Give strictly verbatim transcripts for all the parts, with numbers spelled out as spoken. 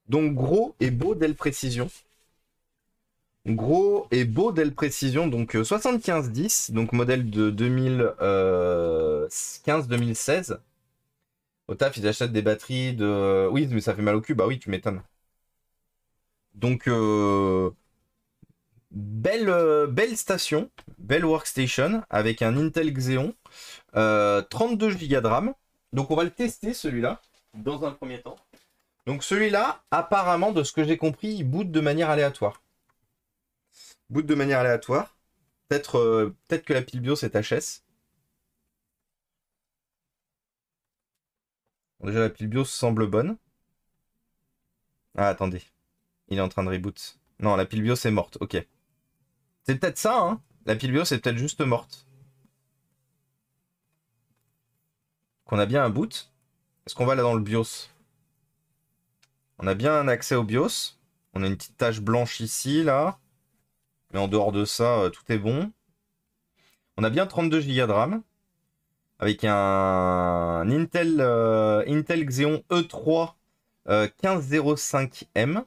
Donc gros et beau Dell Précision. Gros et beau Dell Précision, donc euh, soixante-quinze dix, donc modèle de deux mille quinze deux mille seize. Au taf, ils achètent des batteries de... Oui, mais ça fait mal au cul, bah oui, tu m'étonnes. Donc, euh, belle, euh, belle station, belle workstation, avec un Intel Xeon, euh, trente-deux gigas de RAM. Donc on va le tester celui-là, dans un premier temps. Donc celui-là, apparemment, de ce que j'ai compris, il boot de manière aléatoire. Boot de manière aléatoire. Peut-être euh, peut-être que la pile BIOS est H S. Bon, déjà, la pile BIOS semble bonne. Ah, attendez. Il est en train de reboot. Non, la pile BIOS est morte, ok. C'est peut-être ça, hein. La pile BIOS est peut-être juste morte. Qu'on a bien un boot. Est-ce qu'on va là dans le BIOS? On a bien un accès au BIOS. On a une petite tache blanche ici, là. Mais en dehors de ça, euh, tout est bon. On a bien trente-deux gigas de RAM. Avec un, un Intel, euh, Intel Xeon E trois euh, quinze zéro cinq M.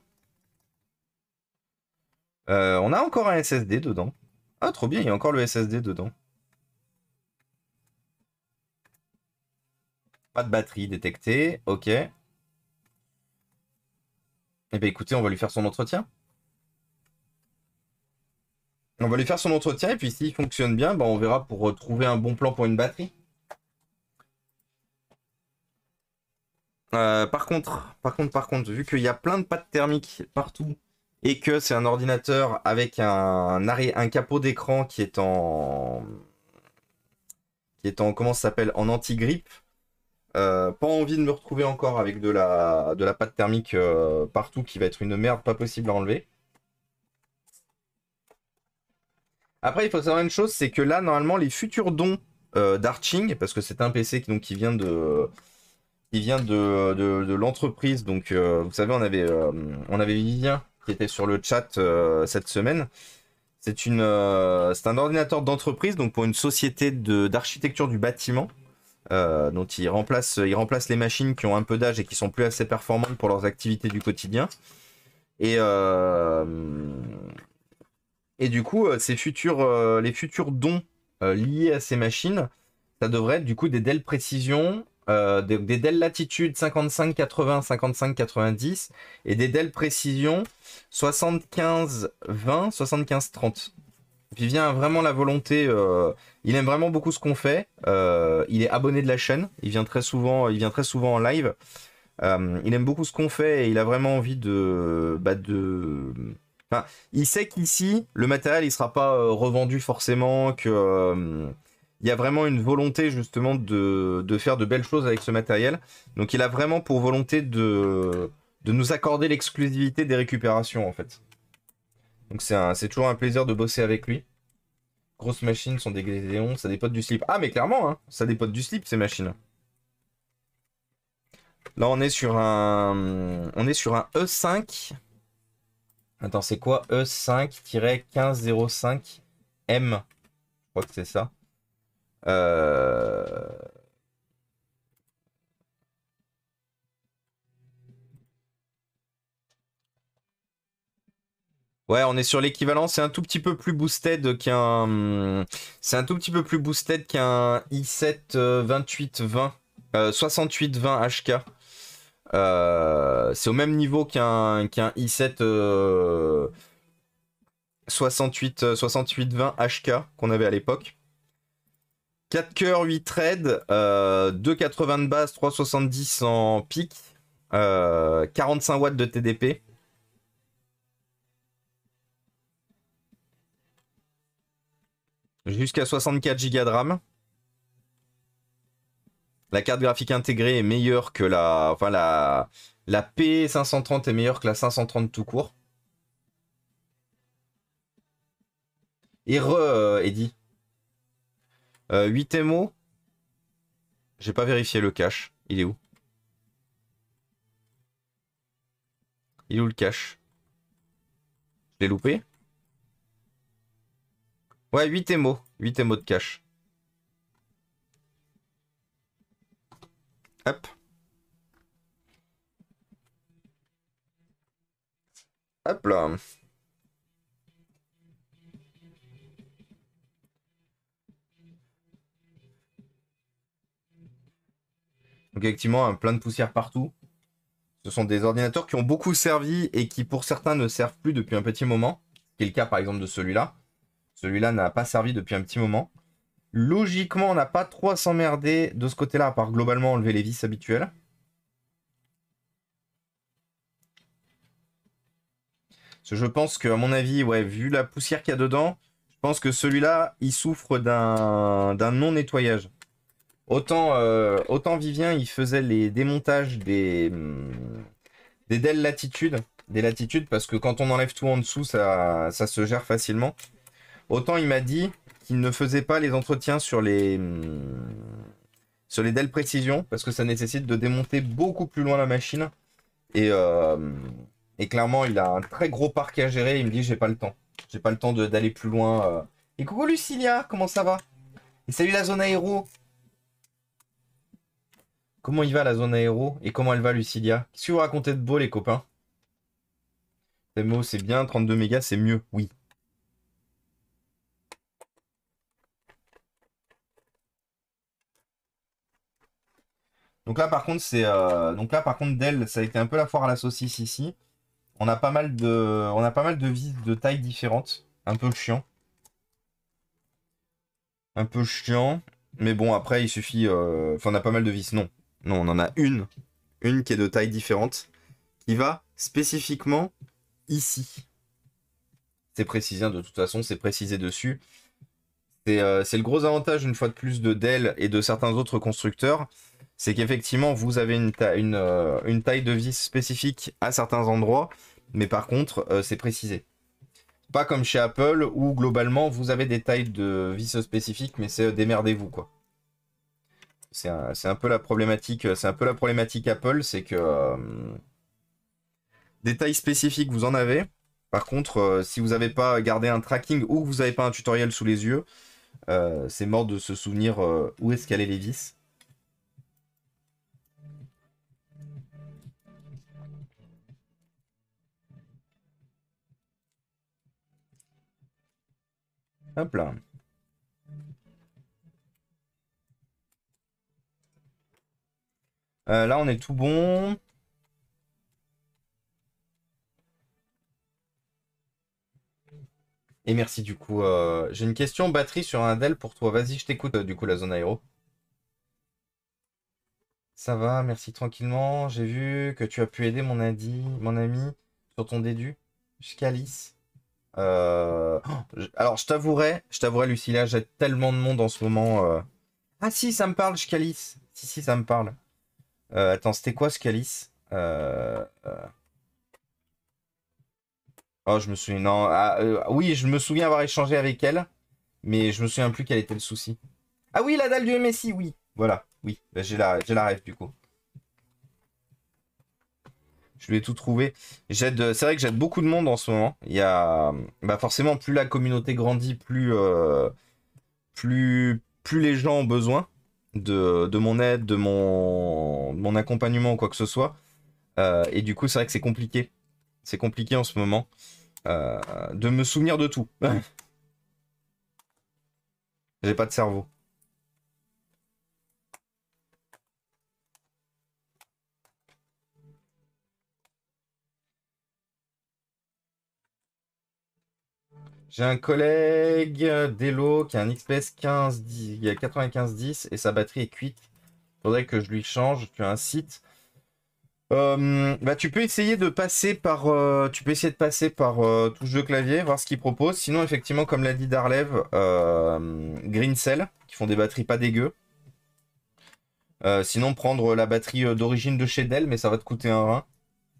Euh, on a encore un S S D dedans. Ah, trop bien, il y a encore le S S D dedans. Pas de batterie détectée, ok. Eh bien écoutez, on va lui faire son entretien. On va lui faire son entretien et puis s'il fonctionne bien, bah, on verra pour trouver un bon plan pour une batterie. Euh, par contre, par contre, par contre, vu qu'il y a plein de pattes thermiques partout et que c'est un ordinateur avec un, un, un capot d'écran qui est en... qui est en... comment ça s'appelle? En anti-grippe. Euh, pas envie de me retrouver encore avec de la, de la pâte thermique euh, partout qui va être une merde pas possible à enlever. Après, il faut savoir une chose, c'est que là, normalement, les futurs dons euh, d'Arching, parce que c'est un P C qui, donc, qui vient de, qui vient de, de, de l'entreprise. Donc, euh, vous savez, on avait, euh, on avait Vivien qui était sur le chat euh, cette semaine. C'est une, euh, c'est un ordinateur d'entreprise, donc pour une société de, d'architecture du bâtiment. Euh, dont il remplace, il remplace les machines qui ont un peu d'âge et qui sont plus assez performantes pour leurs activités du quotidien. Et, euh, et du coup, ces futurs, euh, les futurs dons euh, liés à ces machines, ça devrait être du coup des Dell Précision, euh, des, des Dell Latitude cinquante-cinq quatre-vingts, cinquante-cinq quatre-vingt-dix et des Dell Précision soixante-quinze vingt, soixante-quinze trente. Vivien a vraiment la volonté, euh, il aime vraiment beaucoup ce qu'on fait. Euh, il est abonné de la chaîne, il vient très souvent, il vient très souvent en live. Euh, il aime beaucoup ce qu'on fait et il a vraiment envie de, bah de... Enfin, il sait qu'ici, le matériel, il sera pas euh, revendu forcément, que euh, il y a vraiment une volonté justement de, de faire de belles choses avec ce matériel. Donc, il a vraiment pour volonté de, de nous accorder l'exclusivité des récupérations en fait. Donc, c'est un, c'est toujours un plaisir de bosser avec lui. Grosses machines sont des Xeon, ça dépote du slip. Ah, mais clairement, hein, ça dépote du slip ces machines. Là, on est sur un, on est sur un E cinq. Attends, c'est quoi E cinq quinze zéro cinq M? Je crois que c'est ça. Euh... Ouais, on est sur l'équivalent. C'est un tout petit peu plus boosted qu'un. C'est un tout petit peu plus boosted qu'un i sept vingt-huit vingt, euh, soixante-huit vingt H K. Euh, c'est au même niveau qu'un qu'un i sept euh, soixante-huit vingt H K qu'on avait à l'époque. quatre cœurs, huit threads, euh, deux quatre-vingts de base, trois soixante-dix en pic, euh, quarante-cinq watts de T D P. Jusqu'à soixante-quatre gigas de RAM. La carte graphique intégrée est meilleure que la... Enfin, la, la P cinq cent trente est meilleure que la cinq cent trente tout court. Et re, euh, Eddy. Euh, huit M O. J'ai pas vérifié le cache. Il est où? Il est où le cache? Je l'ai loupé? Ouais, huit M O. huit M O de cache. Hop. Hop là. Donc effectivement, hein, plein de poussière partout. Ce sont des ordinateurs qui ont beaucoup servi et qui pour certains ne servent plus depuis un petit moment. Ce qui est le cas par exemple de celui-là. Celui-là n'a pas servi depuis un petit moment. Logiquement, on n'a pas trop à s'emmerder de ce côté-là, à part globalement enlever les vis habituelles. Parce que je pense qu'à mon avis, ouais, vu la poussière qu'il y a dedans, je pense que celui-là, il souffre d'un d'un non-nettoyage. Autant, euh, autant Vivien, il faisait les démontages des, hum, des Dell Latitude, des Latitudes, parce que quand on enlève tout en dessous, ça, ça se gère facilement. Autant il m'a dit qu'il ne faisait pas les entretiens sur les, hum, sur les Dell Précision, parce que ça nécessite de démonter beaucoup plus loin la machine. Et, euh, et clairement, il a un très gros parc à gérer. Il me dit, j'ai pas le temps. J'ai pas le temps de- d'aller plus loin. euh. Et coucou Lucilia, comment ça va? Et salut la zone aéro. Comment il va la zone aéro? Et comment elle va Lucilia? Qu'est-ce que vous racontez de beau les copains? M O c'est bien, trente-deux mégas c'est mieux, oui. Donc là par contre c'est euh, donc là par contre Dell ça a été un peu la foire à la saucisse ici. On a pas mal de on a pas mal de vis de tailles différentes, un peu chiant. Un peu chiant, mais bon après il suffit euh, enfin on a pas mal de vis non. Non, on en a une, une qui est de taille différente qui va spécifiquement ici. C'est précisé hein, de toute façon, c'est précisé dessus. C'est euh, c'est le gros avantage une fois de plus de Dell et de certains autres constructeurs, c'est qu'effectivement vous avez une, ta une, euh, une taille de vis spécifique à certains endroits, mais par contre euh, c'est précisé. Pas comme chez Apple où globalement vous avez des tailles de vis spécifiques, mais c'est euh, démerdez-vous quoi. C'est un, c'est un peu la problématique, c'est un peu la problématique Apple, c'est que euh, des tailles spécifiques vous en avez. Par contre, euh, si vous n'avez pas gardé un tracking ou que vous n'avez pas un tutoriel sous les yeux, euh, c'est mort de se souvenir euh, où est-ce qu'elle est les vis. Hop là. Euh, là, on est tout bon. Et merci du coup. euh, J'ai une question batterie sur un Dell pour toi. Vas-y, je t'écoute euh, du coup la zone aéro. Ça va, merci tranquillement. J'ai vu que tu as pu aider mon, adi, mon ami sur ton dédu. Scalis. Euh... oh, je- Alors, je t'avouerai, je t'avouerai, Lucilia, j'ai tellement de monde en ce moment. euh. Ah si, ça me parle, Scalis. Si, si, ça me parle. Euh, attends, c'était quoi Scalis? euh... euh, Oh, je me souviens. Non, ah, euh, oui, je me souviens avoir échangé avec elle, mais je me souviens plus quel était le souci. Ah oui, la dalle du M S I, oui. Voilà, oui. Bah, j'ai la, j'ai la ref du coup. Je lui ai tout trouvé. J'aide, c'est vrai que j'aide beaucoup de monde en ce moment. Il y a, bah forcément, plus la communauté grandit, plus, euh, plus, plus les gens ont besoin de, de mon aide, de mon, de mon accompagnement ou quoi que ce soit. Euh, et du coup, c'est vrai que c'est compliqué. C'est compliqué en ce moment euh, de me souvenir de tout. J'ai pas de cerveau. J'ai un collègue d'Elo qui a un X P S quinze dix, il y a quatre-vingt-quinze dix et sa batterie est cuite. Faudrait que je lui change. Tu as un site. Euh, bah, tu peux essayer de passer par, euh, tu peux essayer de passer par euh, touche de clavier, voir ce qu'il propose. Sinon, effectivement, comme l'a dit Darlev, euh, Greencell, qui font des batteries pas dégueu. Euh, sinon, prendre la batterie euh, d'origine de chez Dell, mais ça va te coûter un rein.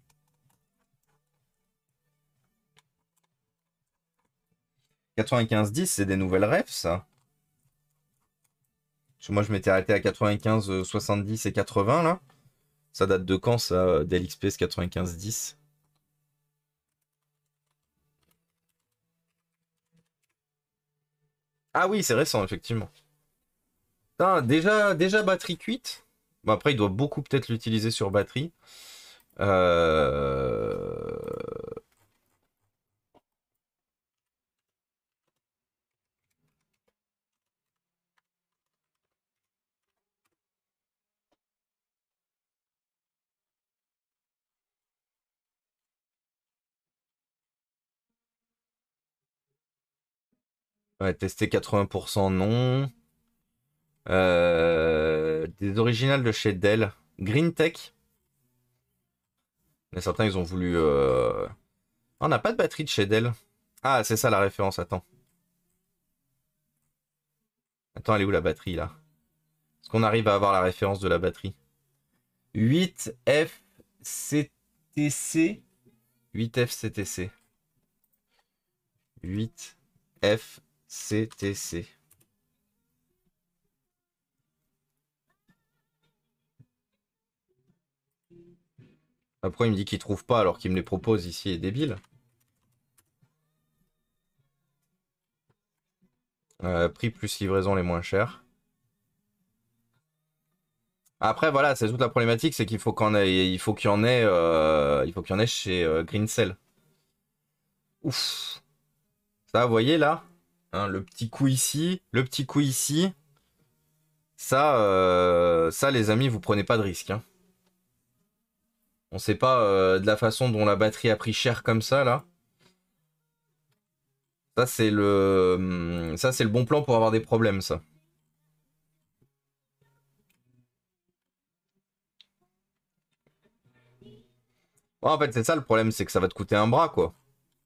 quatre-vingt-quinze dix, c'est des nouvelles refs, ça. Parce que moi, je m'étais arrêté à quatre-vingt-quinze, euh, soixante-dix et quatre-vingts, là. Ça date de quand, ça, euh, Dell X P S quatre-vingt-quinze dix? Ah oui, c'est récent, effectivement. Putain, déjà, déjà batterie cuite. Bon, après, il doit beaucoup peut-être l'utiliser sur batterie. Euh... Ouais, tester quatre-vingts pour cent, non. Euh, des originales de chez Dell. Green Tech. Mais certains, ils ont voulu... Euh... Oh, on n'a pas de batterie de chez Dell. Ah, c'est ça la référence, attends. Attends, elle est où la batterie, là? Est-ce qu'on arrive à avoir la référence de la batterie? huit F C T C. huit F C T C. huit F C T C. Après, il me dit qu'il trouve pas alors qu'il me les propose ici, il est débile. Euh, prix plus livraison les moins chers. Après, voilà, c'est toute la problématique, c'est qu'il faut qu'on ait, il faut qu'il y en ait, euh, il faut qu'il y en ait chez euh, Greencell. Ouf. Ça, vous voyez là, hein, le petit coup ici, le petit coup ici. Ça, euh, ça, les amis, vous prenez pas de risque. Hein. On sait pas euh, de la façon dont la batterie a pris cher comme ça là. Ça c'est le, ça c'est le bon plan pour avoir des problèmes ça. Ouais, en fait c'est ça le problème, c'est que ça va te coûter un bras quoi.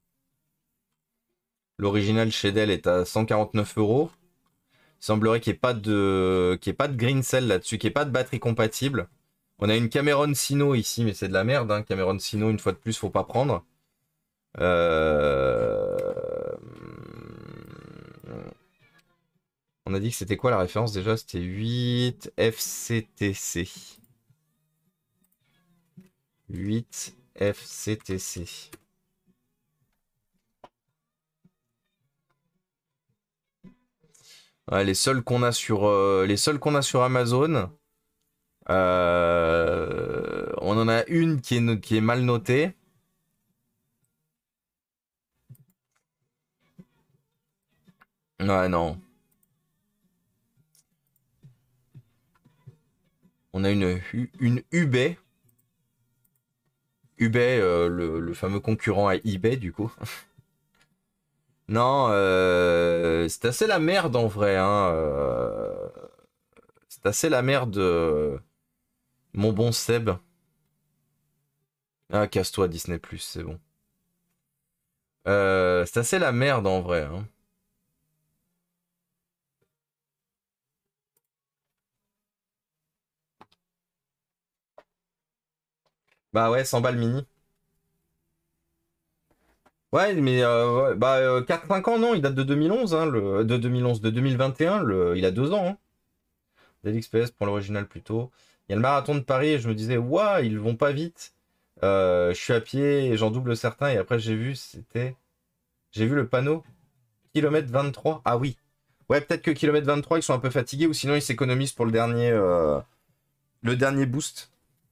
L'original chez Dell est à cent quarante-neuf euros. Il semblerait qu'il n'y ait pas de, qu'il n'y ait pas de green cell là-dessus, qu'il n'y ait pas de batterie compatible. On a une Cameron Sino ici, mais c'est de la merde. Hein. Cameron Sino, une fois de plus, faut pas prendre. Euh... On a dit que c'était quoi la référence déjà? C'était huit F C T C. huit F C T C. Ouais, les seuls qu'on a sur euh, les seuls qu'on a sur Amazon. Euh, on en a une qui est, qui est mal notée. Ouais, non. On a une, une eBay. eBay, euh, le, le fameux concurrent à eBay, du coup. Non, euh, c'est assez la merde en vrai. Hein, euh, c'est assez la merde, euh, mon bon Seb. Ah, casse-toi, Disney plus, c'est bon. Euh, c'est assez la merde en vrai. Hein. Bah ouais, cent balles mini. Ouais, mais euh, ouais, bah, euh, quatre cinq ans, non, il date de deux mille onze, hein, le, de deux mille onze, de deux mille vingt et un, le, il a deux ans. Hein. Daily Express pour l'original plutôt. Il y a le marathon de Paris et je me disais, waouh, ils vont pas vite. Euh, je suis à pied et j'en double certains. Et après, j'ai vu, c'était. J'ai vu le panneau. Kilomètre vingt-trois. Ah oui. Ouais, peut-être que kilomètre vingt-trois, ils sont un peu fatigués ou sinon ils s'économisent pour le dernier, euh, le dernier boost.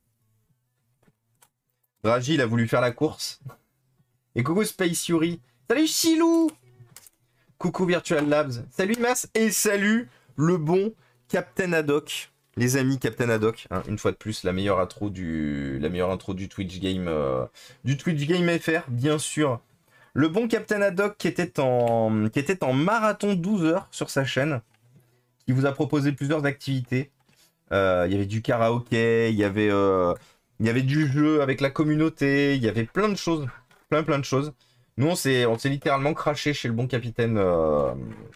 Draghi, il a voulu faire la course. Et coucou Space Yuri. Salut Chilou. Coucou Virtual Labs. Salut Mas. Et salut le bon Captain Haddock. Les amis, Captain Haddock, hein, une fois de plus, la meilleure intro du, la meilleure intro du Twitch Game, euh, du Twitch Game F R, bien sûr. Le bon Captain Haddock qui était en, qui était en marathon douze heures sur sa chaîne, qui vous a proposé plusieurs activités. Euh, il y avait du karaoké, il y avait, euh, il y avait du jeu avec la communauté, il y avait plein de choses, plein plein de choses. Nous, on s'est, on s'est littéralement craché chez le bon capitaine euh,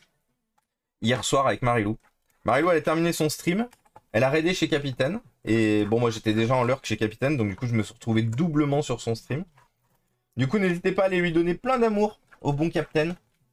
hier soir avec Marilou. Marilou, elle a terminé son stream. Elle a raidé chez Capitaine. Et bon, moi j'étais déjà en lurk chez Capitaine, donc du coup je me suis retrouvé doublement sur son stream. Du coup, n'hésitez pas à aller lui donner plein d'amour au bon Capitaine.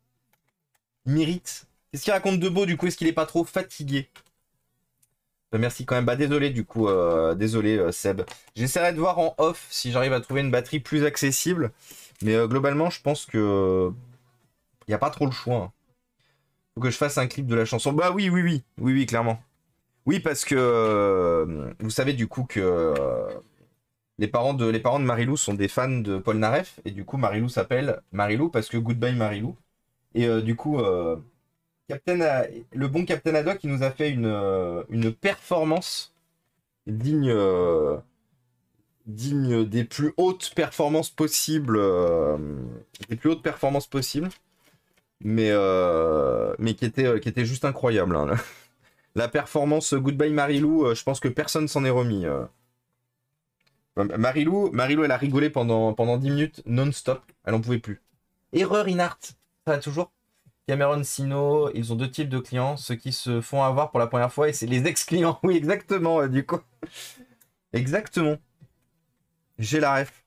Il mérite. Qu'est-ce qu'il raconte de beau du coup? Est-ce qu'il est pas trop fatigué? Bah, merci quand même. Bah désolé du coup, euh, désolé euh, Seb. J'essaierai de voir en off si j'arrive à trouver une batterie plus accessible. Mais euh, globalement, je pense que il n'y a pas trop le choix. Hein. Faut que je fasse un clip de la chanson. Bah oui, oui, oui, oui, oui, clairement. Oui, parce que euh, vous savez du coup que euh, les parents de les parents de Marilou sont des fans de Paul Naref et du coup Marilou s'appelle Marilou parce que Goodbye Marilou. Et euh, du coup, euh, Captain A- le bon Captain Haddock, il nous a fait une, euh, une performance digne euh, digne des plus hautes performances possibles, euh, des plus hautes performances possibles. mais, euh, mais qui, était, qui était juste incroyable. Hein. La performance Goodbye Marilou, je pense que personne s'en est remis. Marilou, Marilou, elle a rigolé pendant, pendant dix minutes non-stop. Elle en pouvait plus. Erreur inart. Ça va toujours. Cameron Sino, ils ont deux types de clients. Ceux qui se font avoir pour la première fois et c'est les ex-clients. Oui, exactement, euh, du coup. Exactement. J'ai la ref.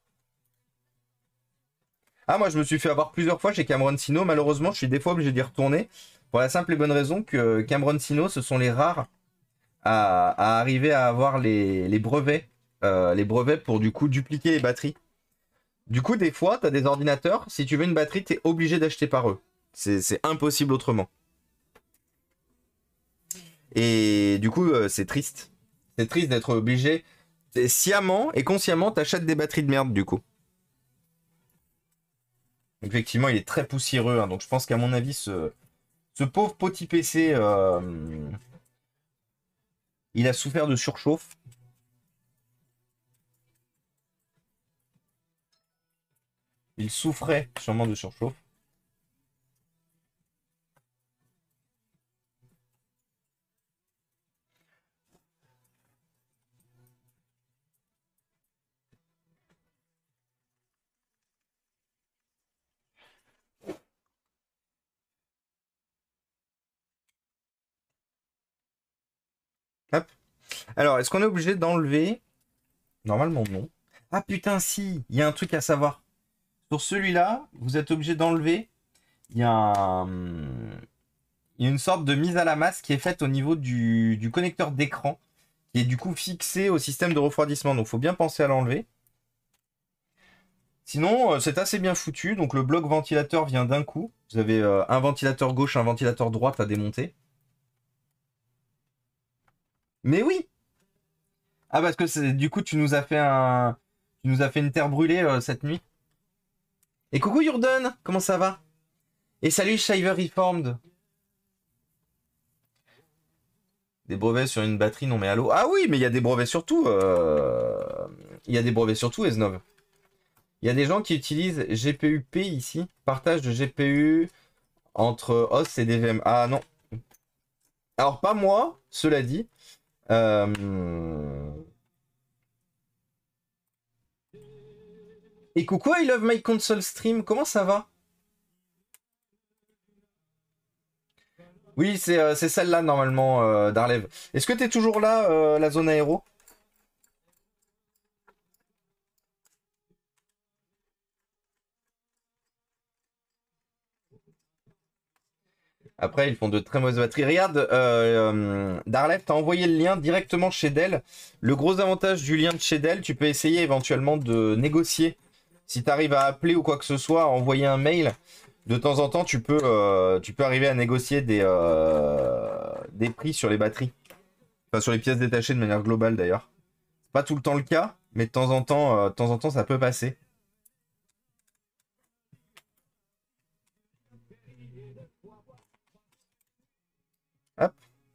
Ah, moi, je me suis fait avoir plusieurs fois chez Cameron Sino. Malheureusement, je suis des fois obligé d'y retourner. Pour la simple et bonne raison que Cameron Sino, ce sont les rares à, à arriver à avoir les, les brevets. Euh, les brevets pour, du coup, dupliquer les batteries. Du coup, des fois, tu as des ordinateurs. Si tu veux une batterie, tu es obligé d'acheter par eux. C'est impossible autrement. Et du coup, euh, c'est triste. C'est triste d'être obligé. Sciemment et consciemment, t'achètes des batteries de merde, du coup. Effectivement, il est très poussiéreux. Hein, donc, je pense qu'à mon avis, ce, ce pauvre petit P C, euh, il a souffert de surchauffe. Il souffrait sûrement de surchauffe. Hop. Alors, est-ce qu'on est obligé d'enlever? Normalement, non. Ah putain, si. Il y a un truc à savoir. Sur celui-là, vous êtes obligé d'enlever. Il y a un... Il y a une sorte de mise à la masse qui est faite au niveau du, du connecteur d'écran, qui est du coup fixé au système de refroidissement. Donc, il faut bien penser à l'enlever. Sinon, euh, c'est assez bien foutu. Donc, le bloc ventilateur vient d'un coup. Vous avez euh, un ventilateur gauche, un ventilateur droite à démonter. Mais oui! Ah, parce que c'est du coup, tu nous as fait un... Tu nous as fait une terre brûlée euh, cette nuit. Et coucou Yurden, comment ça va? Et salut Shiver Reformed. Des brevets sur une batterie, non mais allô? Ah oui, mais il y a des brevets sur tout. Euh... Il y a des brevets sur tout, Esnov. Il y a des gens qui utilisent G P U P ici. Partage de G P U entre O S et D V M. Ah non. Alors pas moi, cela dit. Euh... Et coucou, I love my console stream. Comment ça va? Oui, c'est euh, celle-là normalement, euh, Darlev. Est-ce que t'es toujours là, euh, la zone aéro? Après, ils font de très mauvaises batteries. Regarde, euh, euh, Darlev, t'as envoyé le lien directement chez Dell. Le gros avantage du lien de chez Dell, tu peux essayer éventuellement de négocier. Si t'arrives à appeler ou quoi que ce soit, à envoyer un mail, de temps en temps, tu peux, euh, tu peux arriver à négocier des, euh, des prix sur les batteries. Enfin, sur les pièces détachées de manière globale d'ailleurs. C'est pas tout le temps le cas, mais de temps en temps, euh, de temps en temps, ça peut passer. Hop.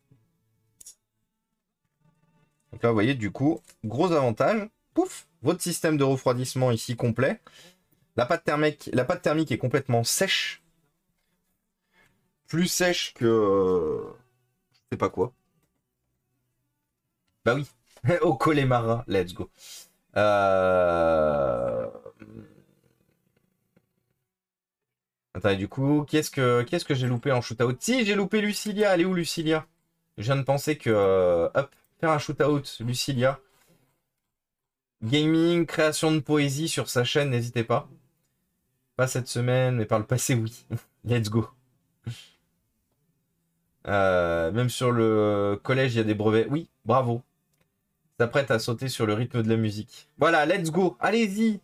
Donc là, vous voyez, du coup, gros avantage. Pouf, votre système de refroidissement ici complet. La pâte thermique, la pâte thermique est complètement sèche. Plus sèche que... Euh, je sais pas quoi. Bah oui. Au Connemara, let's go. Euh... Attends, du coup, qu'est-ce que qu'est-ce que j'ai loupé en shootout? Si, j'ai loupé Lucilia. Elle est où, Lucilia? Je viens de penser que... Euh, hop, faire un shootout, Lucilia. Gaming, création de poésie sur sa chaîne, n'hésitez pas. Pas cette semaine, mais par le passé, oui. Let's go. Euh, même sur le collège, il y a des brevets. Oui, bravo. S'apprête à sauter sur le rythme de la musique. Voilà, let's go. Allez-y.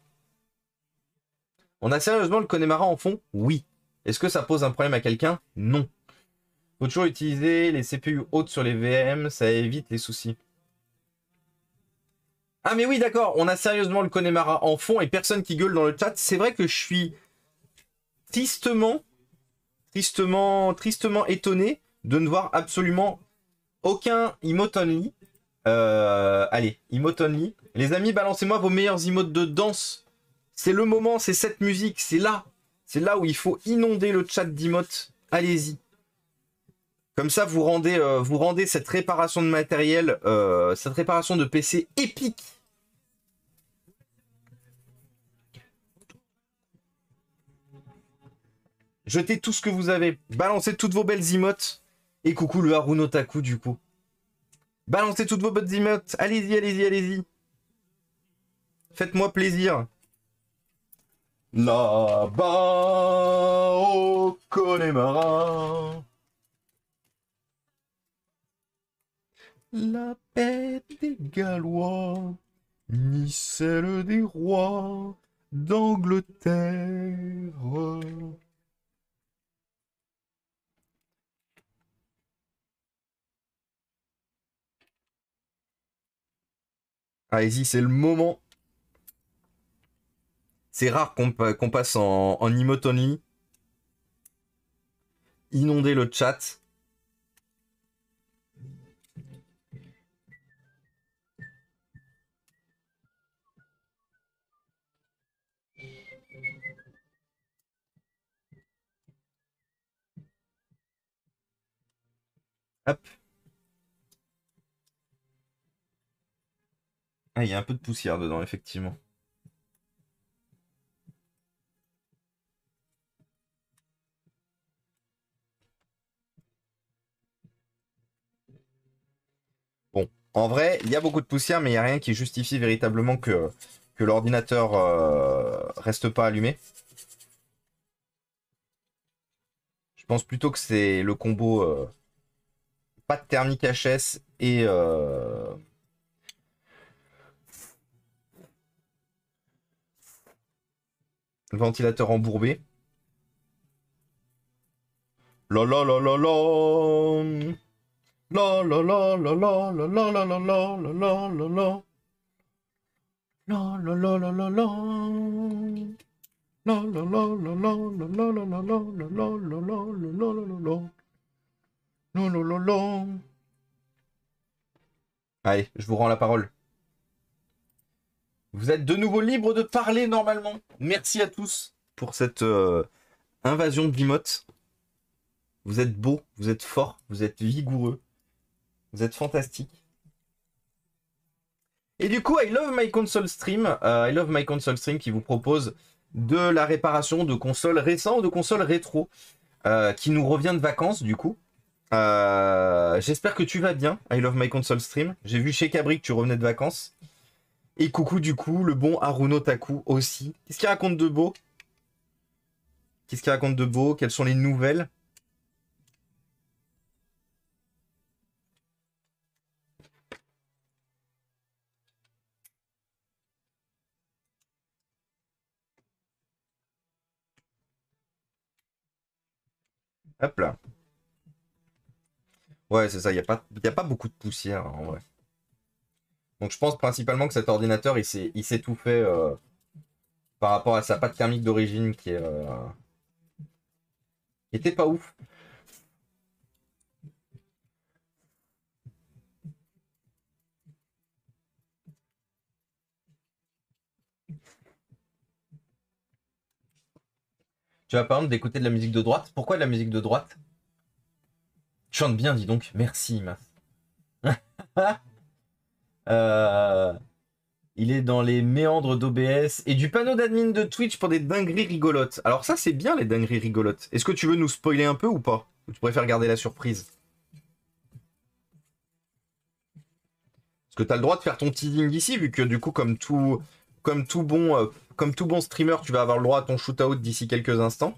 On a sérieusement le Connemara en fond? Oui. Est-ce que ça pose un problème à quelqu'un? Non. Faut toujours utiliser les C P U hautes sur les V M, ça évite les soucis. Ah mais oui, d'accord, on a sérieusement le Connemara en fond et personne qui gueule dans le chat. C'est vrai que je suis tristement, tristement, tristement étonné de ne voir absolument aucun emote only. Euh, allez, emote only. Les amis, balancez-moi vos meilleurs emotes de danse. C'est le moment, c'est cette musique, c'est là. C'est là où il faut inonder le chat d'emotes. allez-y. Comme ça, vous rendez, euh, vous rendez cette réparation de matériel, euh, cette réparation de P C épique. Jetez tout ce que vous avez. Balancez toutes vos belles emotes. Et coucou le Haruno Taku du coup. Balancez toutes vos bonnes emotes. Allez-y, allez-y, allez-y. Faites-moi plaisir. Là-bas au Connemara. La paix des Gallois, ni celle des rois d'Angleterre. Allez-y, c'est le moment. C'est rare qu'on qu'on passe en, en emote only. Inonder le chat. Hop. Ah, il y a un peu de poussière dedans, effectivement. Bon, en vrai, il y a beaucoup de poussière, mais il n'y a rien qui justifie véritablement que, que l'ordinateur euh, reste pas allumé. Je pense plutôt que c'est le combo euh, pâte thermique H S et euh, le ventilateur embourbé. La la la la la. La la la la la la la la la la la la la la. La la la la la la. La la la la la la la la la la la la la la la la la. La la la la. Allez, je vous rends la parole. Vous êtes de nouveau libre de parler normalement. Merci à tous pour cette euh, invasion de Wiimote. Vous êtes beaux, vous êtes forts, vous êtes vigoureux. Vous êtes fantastiques. Et du coup, I Love My Console Stream, euh, I Love My Console Stream qui vous propose de la réparation de consoles récentes, de consoles rétro, euh, qui nous revient de vacances du coup. Euh, J'espère que tu vas bien, I Love My Console Stream. J'ai vu chez Cabri que tu revenais de vacances. Et coucou du coup, le bon Haruno Taku aussi. Qu'est-ce qu'il raconte de beau? Qu'est-ce qu'il raconte de beau? Quelles sont les nouvelles? Hop là. Ouais, c'est ça, il n'y a, pas... y a pas beaucoup de poussière en vrai. Donc je pense principalement que cet ordinateur, il s'est tout fait euh, par rapport à sa pâte thermique d'origine qui est, euh, qui était pas ouf. Tu vas par exemple d'écouter de la musique de droite. Pourquoi de la musique de droite? Tu chantes bien, dis donc. Merci, Mas. euh... Il est dans les méandres d'O B S et du panneau d'admin de Twitch pour des dingueries rigolotes. Alors ça, c'est bien les dingueries rigolotes. Est-ce que tu veux nous spoiler un peu ou pas? Ou tu préfères garder la surprise? Parce que tu as le droit de faire ton teasing ici, vu que du coup, comme tout, comme tout, bon, euh, comme tout bon streamer, tu vas avoir le droit à ton shootout d'ici quelques instants.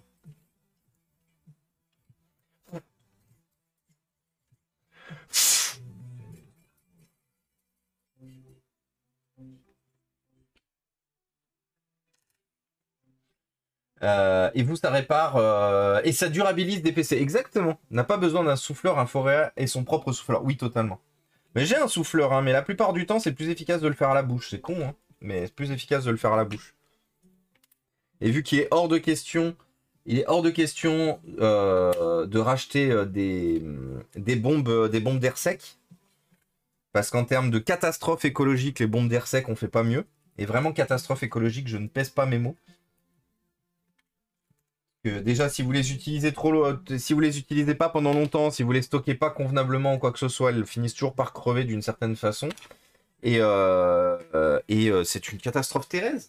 Euh, et vous, ça répare euh, et ça durabilise des P C. Exactement. N'a pas besoin d'un souffleur, un Forea et son propre souffleur. Oui, totalement. Mais j'ai un souffleur, hein, mais la plupart du temps, c'est plus efficace de le faire à la bouche. C'est con, hein, mais c'est plus efficace de le faire à la bouche. Et vu qu'il est hors de question, il est hors de question euh, de racheter euh, des, des bombes, des bombes d'air sec. Parce qu'en termes de catastrophe écologique, les bombes d'air sec, on fait pas mieux. Et vraiment, catastrophe écologique, je ne pèse pas mes mots. Que déjà, si vous les utilisez trop, lo- si vous les utilisez pas pendant longtemps, si vous les stockez pas convenablement ou quoi que ce soit, elles finissent toujours par crever d'une certaine façon. Et, euh, euh, et euh, c'est une catastrophe terrestre.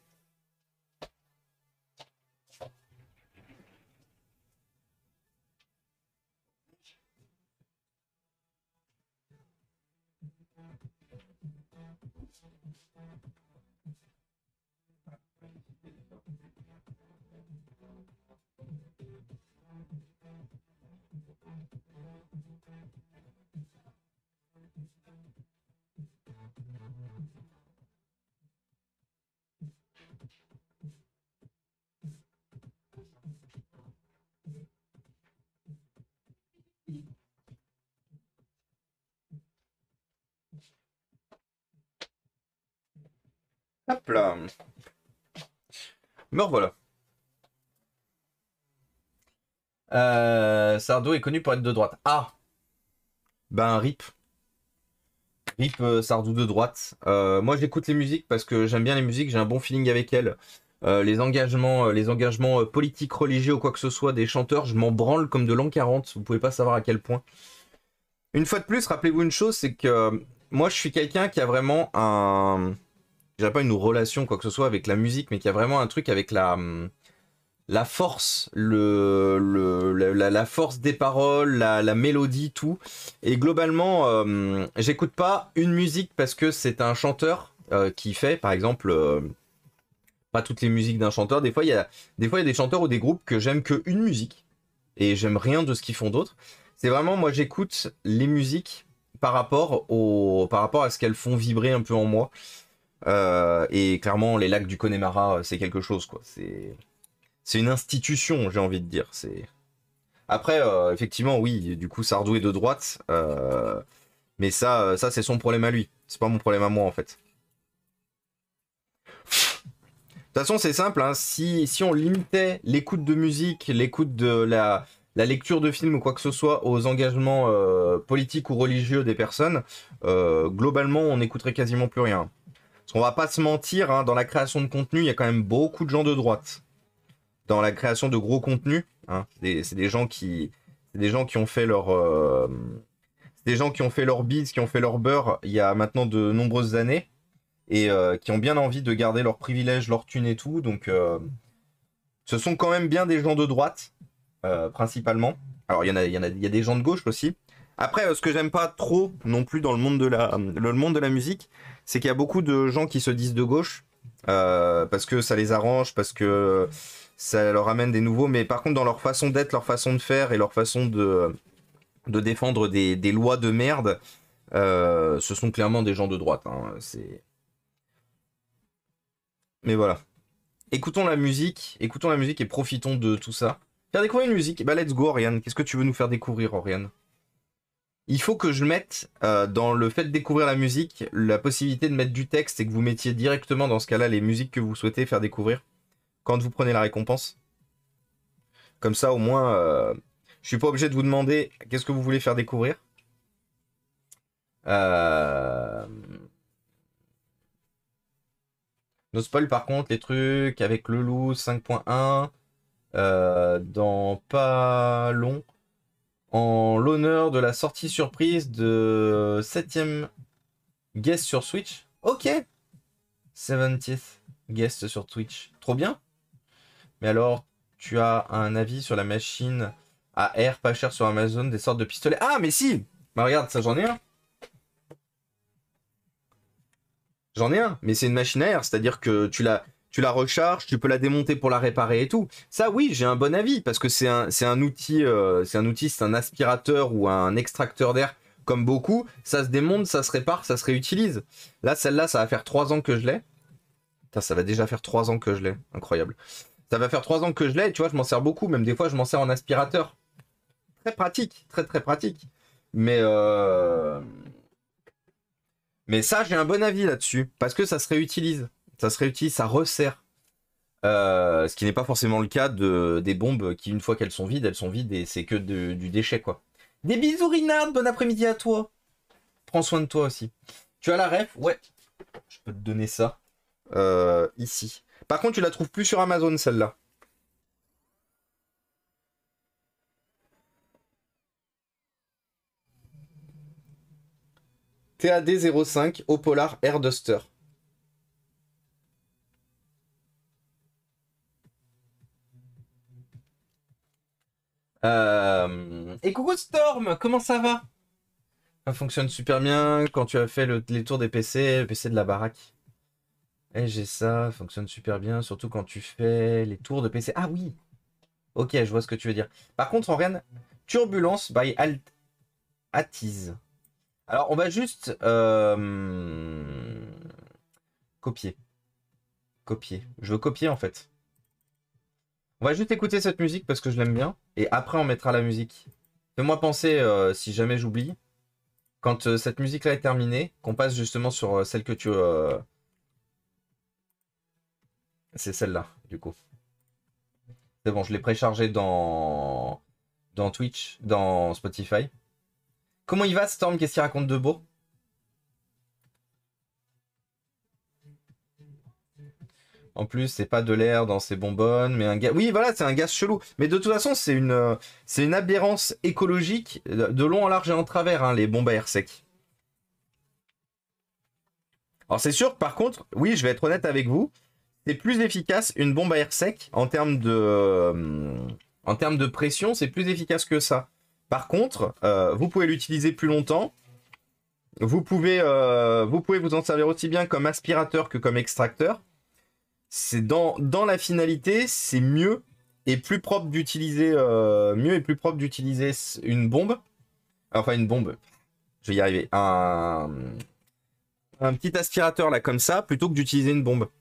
Hop là. Me revoilà. Euh, Sardou est connu pour être de droite. Ah, ben rip. Rip euh, Sardou de droite. Euh, moi j'écoute les musiques parce que j'aime bien les musiques, j'ai un bon feeling avec elles. Euh, les engagements, euh, les engagements euh, politiques, religieux ou quoi que ce soit des chanteurs, je m'en branle comme de l'an quarante. Vous pouvez pas savoir à quel point. Une fois de plus, rappelez-vous une chose, c'est que euh, moi je suis quelqu'un qui a vraiment un... Je dirais pas une relation quoi que ce soit avec la musique, mais qui a vraiment un truc avec la... hum, la force, le, le, la, la force des paroles, la, la mélodie, tout. Et globalement, euh, j'écoute pas une musique parce que c'est un chanteur euh, qui fait, par exemple, euh, pas toutes les musiques d'un chanteur. Des fois, il y a, des fois, il y a des chanteurs ou des groupes que j'aime que une musique et j'aime rien de ce qu'ils font d'autre. C'est vraiment, moi, j'écoute les musiques par rapport au, par rapport à ce qu'elles font vibrer un peu en moi. Euh, et clairement, les lacs du Connemara, c'est quelque chose, quoi. C'est c'est une institution, j'ai envie de dire. C'est après, euh, effectivement, oui, du coup, Sardou est de droite, euh, mais ça, euh, ça c'est son problème à lui. C'est pas mon problème à moi, en fait. De toute façon, c'est simple. Hein, si, si on limitait l'écoute de musique, l'écoute de la, la lecture de films ou quoi que ce soit aux engagements euh, politiques ou religieux des personnes, euh, globalement, on n'écouterait quasiment plus rien. Parce qu'on va pas se mentir, hein, dans la création de contenu, il y a quand même beaucoup de gens de droite. Dans la création de gros contenus. Hein. C'est des, c'est des gens qui, c'est des gens qui ont fait leur, euh, c'est des gens qui ont fait leur bise, qui ont fait leur beurre il y a maintenant de nombreuses années et euh, qui ont bien envie de garder leurs privilèges, leur thune et tout. Donc, euh, ce sont quand même bien des gens de droite, euh, principalement. Alors, il y en a, il y en a, il y a des gens de gauche aussi. Après, euh, ce que j'aime pas trop non plus dans le monde de la, le monde de la musique, c'est qu'il y a beaucoup de gens qui se disent de gauche euh, parce que ça les arrange, parce que ça leur amène des nouveaux. Mais par contre, dans leur façon d'être, leur façon de faire et leur façon de, de défendre des, des lois de merde, euh, ce sont clairement des gens de droite. Hein. C'est... Mais voilà. Écoutons la musique, écoutons la musique et profitons de tout ça. Faire découvrir une musique, bah let's go Oriane. Qu'est-ce que tu veux nous faire découvrir, Oriane? Il faut que je mette euh, dans le fait de découvrir la musique la possibilité de mettre du texte et que vous mettiez directement dans ce cas-là les musiques que vous souhaitez faire découvrir quand vous prenez la récompense. Comme ça au moins, euh, je suis pas obligé de vous demander qu'est-ce que vous voulez faire découvrir. Euh... No spoil par contre les trucs avec le loup cinq point un euh, dans pas long. En l'honneur de la sortie surprise de septième guest sur Switch. Ok. seventieth guest sur Twitch. Trop bien. Mais alors, tu as un avis sur la machine à air pas cher sur Amazon, des sortes de pistolets. Ah, mais si. Bah regarde, ça j'en ai un. J'en ai un. Mais c'est une machine à air, c'est-à-dire que tu la... Tu la recharges, tu peux la démonter pour la réparer et tout. Ça, oui, j'ai un bon avis parce que c'est un, c'est un outil, euh, c'est un outil, c'est un aspirateur ou un extracteur d'air comme beaucoup. Ça se démonte, ça se répare, ça se réutilise. Là, celle-là, ça va faire trois ans que je l'ai. Putain, ça va déjà faire trois ans que je l'ai. Incroyable. Ça va faire trois ans que je l'ai et tu vois, je m'en sers beaucoup. Même des fois, je m'en sers en aspirateur. Très pratique, très très pratique. Mais euh... mais ça, j'ai un bon avis là-dessus parce que ça se réutilise. Ça se réutilise, ça resserre. Euh, ce qui n'est pas forcément le cas de, des bombes qui, une fois qu'elles sont vides, elles sont vides et c'est que de, du déchet, quoi. Des bisous, Rinard, bon après-midi à toi. Prends soin de toi aussi. Tu as la ref? Ouais. Je peux te donner ça. Euh, ici. Par contre, tu la trouves plus sur Amazon, celle-là. T A D zéro cinq au Polar Air Duster. Euh... Et coucou Storm, comment ça va? Ça fonctionne super bien quand tu as fait le- les tours des P C, le P C de la baraque. Et j'ai ça, ça fonctionne super bien, surtout quand tu fais les tours de P C. Ah oui! Ok, je vois ce que tu veux dire. Par contre, en rien, Turbulence by Alt Atiz. Alors, on va juste euh, copier. Copier. Je veux copier en fait. On va juste écouter cette musique parce que je l'aime bien. Et après, on mettra la musique. Fais-moi penser, euh, si jamais j'oublie, quand euh, cette musique-là est terminée, qu'on passe justement sur euh, celle que tu... euh, C'est celle-là, du coup. C'est bon, je l'ai préchargée dans... dans Twitch, dans Spotify. Comment il va, Storm? Qu'est-ce qu'il raconte de beau? En plus, c'est pas de l'air dans ses bonbonnes, mais un gaz. Oui, voilà, c'est un gaz chelou. Mais de toute façon, c'est une, euh, c'est une aberrance écologique de long en large et en travers, hein, les bombes à air sec. Alors c'est sûr, par contre, oui, je vais être honnête avec vous, c'est plus efficace une bombe à air sec en termes de, euh, en termes de pression, c'est plus efficace que ça. Par contre, euh, vous pouvez l'utiliser plus longtemps. Vous pouvez, euh, vous pouvez vous en servir aussi bien comme aspirateur que comme extracteur. C'est dans, dans la finalité, c'est mieux et plus propre d'utiliser euh, mieux et plus propre d'utiliser une bombe. Enfin une bombe. Je vais y arriver. Un, un petit aspirateur là comme ça plutôt que d'utiliser une bombe.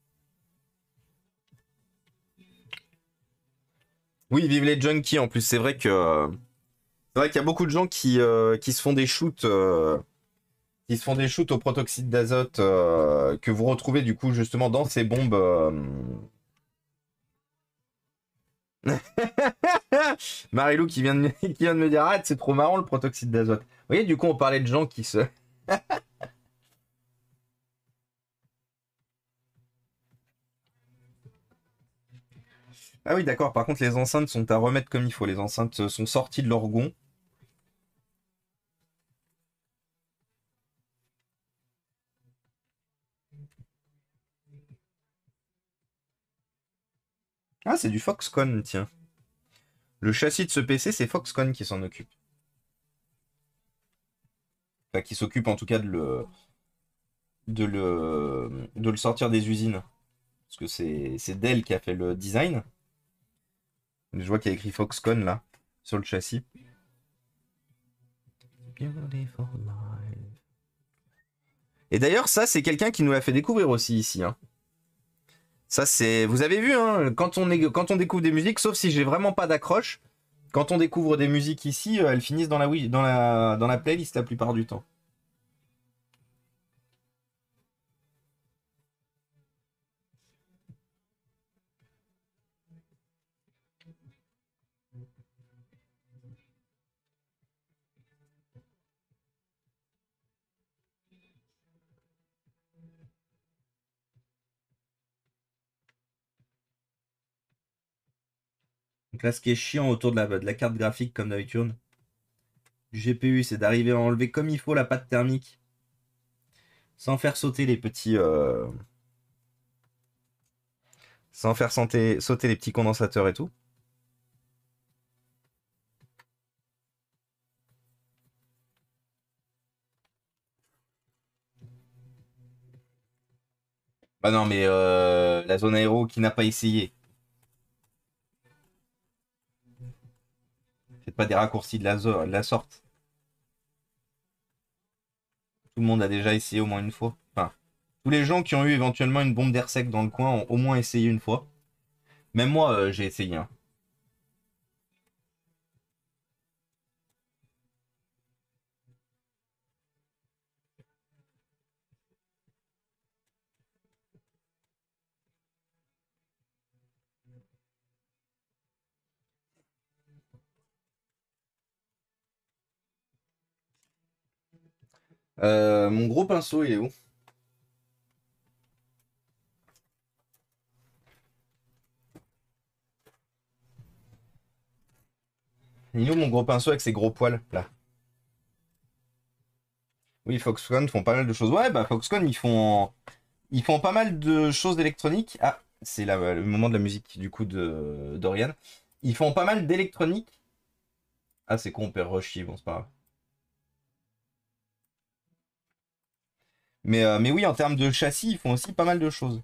Oui, vive les junkies en plus. C'est vrai que c'est vrai qu'il y a beaucoup de gens qui, euh, qui se font des shoots euh, qui se font des shoots au protoxyde d'azote euh, que vous retrouvez du coup justement dans ces bombes. euh, Marilou qui vient, de me, qui vient de me dire arrête, c'est trop marrant le protoxyde d'azote. Vous voyez, du coup, on parlait de gens qui se. Ah oui, d'accord. Par contre, les enceintes sont à remettre comme il faut. Les enceintes sont sorties de leur gond. Ah, c'est du Foxconn, tiens. Le châssis de ce P C, c'est Foxconn qui s'en occupe. Enfin, qui s'occupe en tout cas de le, de le, de le sortir des usines. Parce que c'est c'est Dell qui a fait le design. Je vois qu'il y a écrit Foxconn là, sur le châssis. Et d'ailleurs, ça, c'est quelqu'un qui nous l'a fait découvrir aussi ici. Hein. Ça, c'est. Vous avez vu, hein, quand, on est... quand on découvre des musiques, sauf si j'ai vraiment pas d'accroche, quand on découvre des musiques ici, euh, elles finissent dans la... Oui, dans la... dans la playlist la plupart du temps. Donc là, ce qui est chiant autour de la, de la carte graphique, comme d'habitude, du G P U, c'est d'arriver à enlever comme il faut la pâte thermique, sans faire sauter les petits... euh, sans faire sauter, sauter les petits condensateurs et tout. Bah non, mais euh, la zone aéro qui n'a pas essayé. Faites pas des raccourcis de la, zo- de la sorte. Tout le monde a déjà essayé au moins une fois. Enfin, tous les gens qui ont eu éventuellement une bombe d'air sec dans le coin ont au moins essayé une fois. Même moi, euh, j'ai essayé. Hein. Euh, mon gros pinceau, il est où? Il est où mon gros pinceau avec ses gros poils là? Oui, Foxconn font pas mal de choses. Ouais, bah Foxconn, ils font, ils font pas mal de choses électroniques. Ah, c'est là le moment de la musique du coup de d'Oriane. Ils font pas mal d'électronique. Ah, c'est con, on perd Rushy, bon, c'est pas grave. Mais, euh, mais oui, en termes de châssis, ils font aussi pas mal de choses.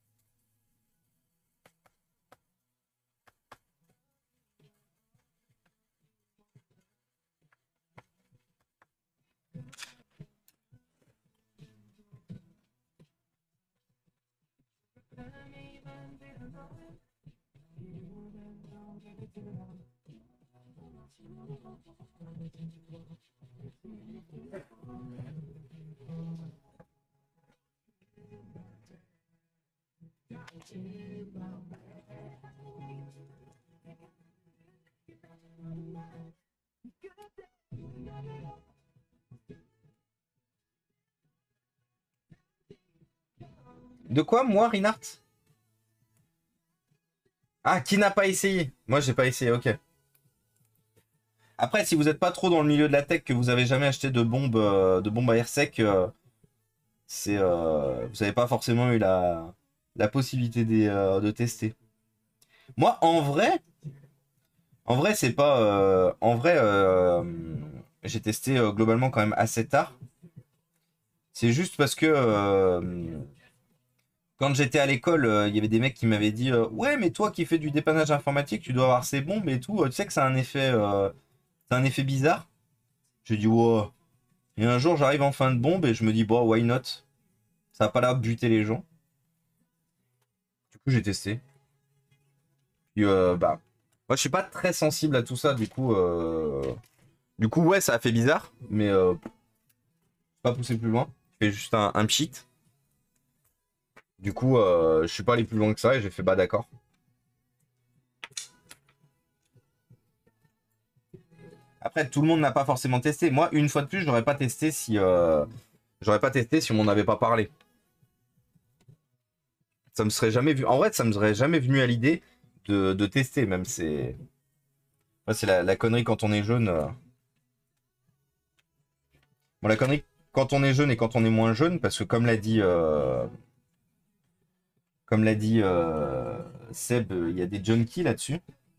De quoi, moi, Reinhardt? Ah, qui n'a pas essayé? Moi, j'ai pas essayé, ok. Après, si vous n'êtes pas trop dans le milieu de la tech, que vous avez jamais acheté de bombes, euh, de bombes à air sec, euh, c'est, euh, vous n'avez pas forcément eu la, la possibilité de, euh, de tester. Moi, en vrai, en vrai, c'est pas, euh, en vrai, euh, j'ai testé euh, globalement quand même assez tard. C'est juste parce que euh, quand j'étais à l'école, euh, il y avait des mecs qui m'avaient dit euh, ouais, mais toi qui fais du dépannage informatique, tu dois avoir ces bombes et tout. euh, Tu sais que c'est un effet, euh, c'est un effet bizarre. J'ai dit wow. Et un jour, j'arrive en fin de bombe et je me dis bon, why not? Ça a pas l'air de buter les gens. Du coup, j'ai testé. Puis euh, bah, moi, je suis pas très sensible à tout ça. Du coup, euh, du coup, ouais, ça a fait bizarre, mais euh, pas pousser plus loin. Je fais juste un, un cheat. Du coup, euh, je suis pas allé plus loin que ça et j'ai fait bah d'accord. Après, tout le monde n'a pas forcément testé. Moi, une fois de plus, je n'aurais pas testé si euh, j'aurais pas testé si on m'en avait pas parlé. Ça me serait jamais vu. En vrai, ça me serait jamais venu à l'idée de, de tester. Même c'est, ouais, c'est la, la connerie quand on est jeune. euh. Bon, la connerie quand on est jeune et quand on est moins jeune, parce que comme l'a dit, euh, comme l'a dit euh, Seb, il y a des junkies là-dessus.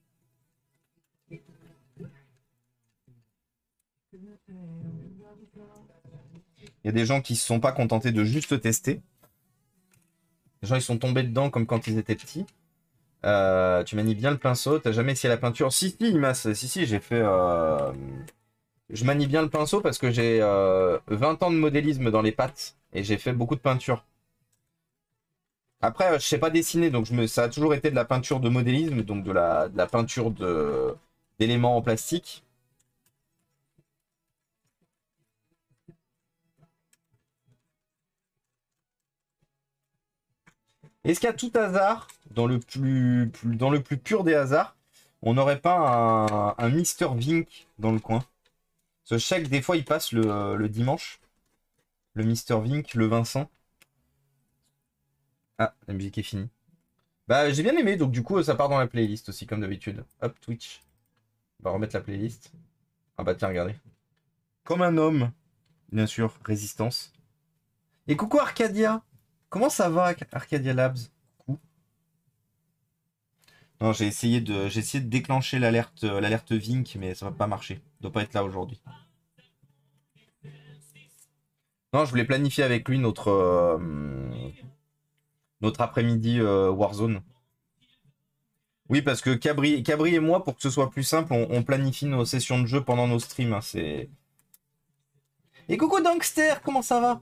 Il y a des gens qui se sont pas contentés de juste tester. Les gens, ils sont tombés dedans comme quand ils étaient petits. Euh, tu manies bien le pinceau. T'as jamais essayé la peinture? Si, si, Imas, si, si, j'ai fait. euh, Je manie bien le pinceau parce que j'ai euh, vingt ans de modélisme dans les pattes et j'ai fait beaucoup de peinture. Après, euh, je sais pas dessiner, donc je me... ça a toujours été de la peinture de modélisme, donc de la, de la peinture de... d'éléments en plastique. Est-ce qu'à tout hasard, dans le plus, plus- dans le plus pur des hasards, on n'aurait pas un, un Mister Vink dans le coin? Parce que je sais que des fois, il passe le, le dimanche. Le Mister Vink, le Vincent. Ah, la musique est finie. Bah, j'ai bien aimé, donc du coup, ça part dans la playlist aussi, comme d'habitude. Hop, Twitch. On va remettre la playlist. Ah bah tiens, regardez. Comme un homme, bien sûr, résistance. Et coucou Arcadia. Comment ça va, Arcadia Labs? Coucou. Non, j'ai essayé de, j'ai essayé de déclencher l'alerte, euh, l'alerte Vink, mais ça va pas marcher. Il doit pas être là aujourd'hui. Non, je voulais planifier avec lui notre, euh, notre après-midi euh, Warzone. Oui, parce que Cabri, Cabri et moi, pour que ce soit plus simple, on, on planifie nos sessions de jeu pendant nos streams. Hein, c'est... Et coucou Dankster, comment ça va?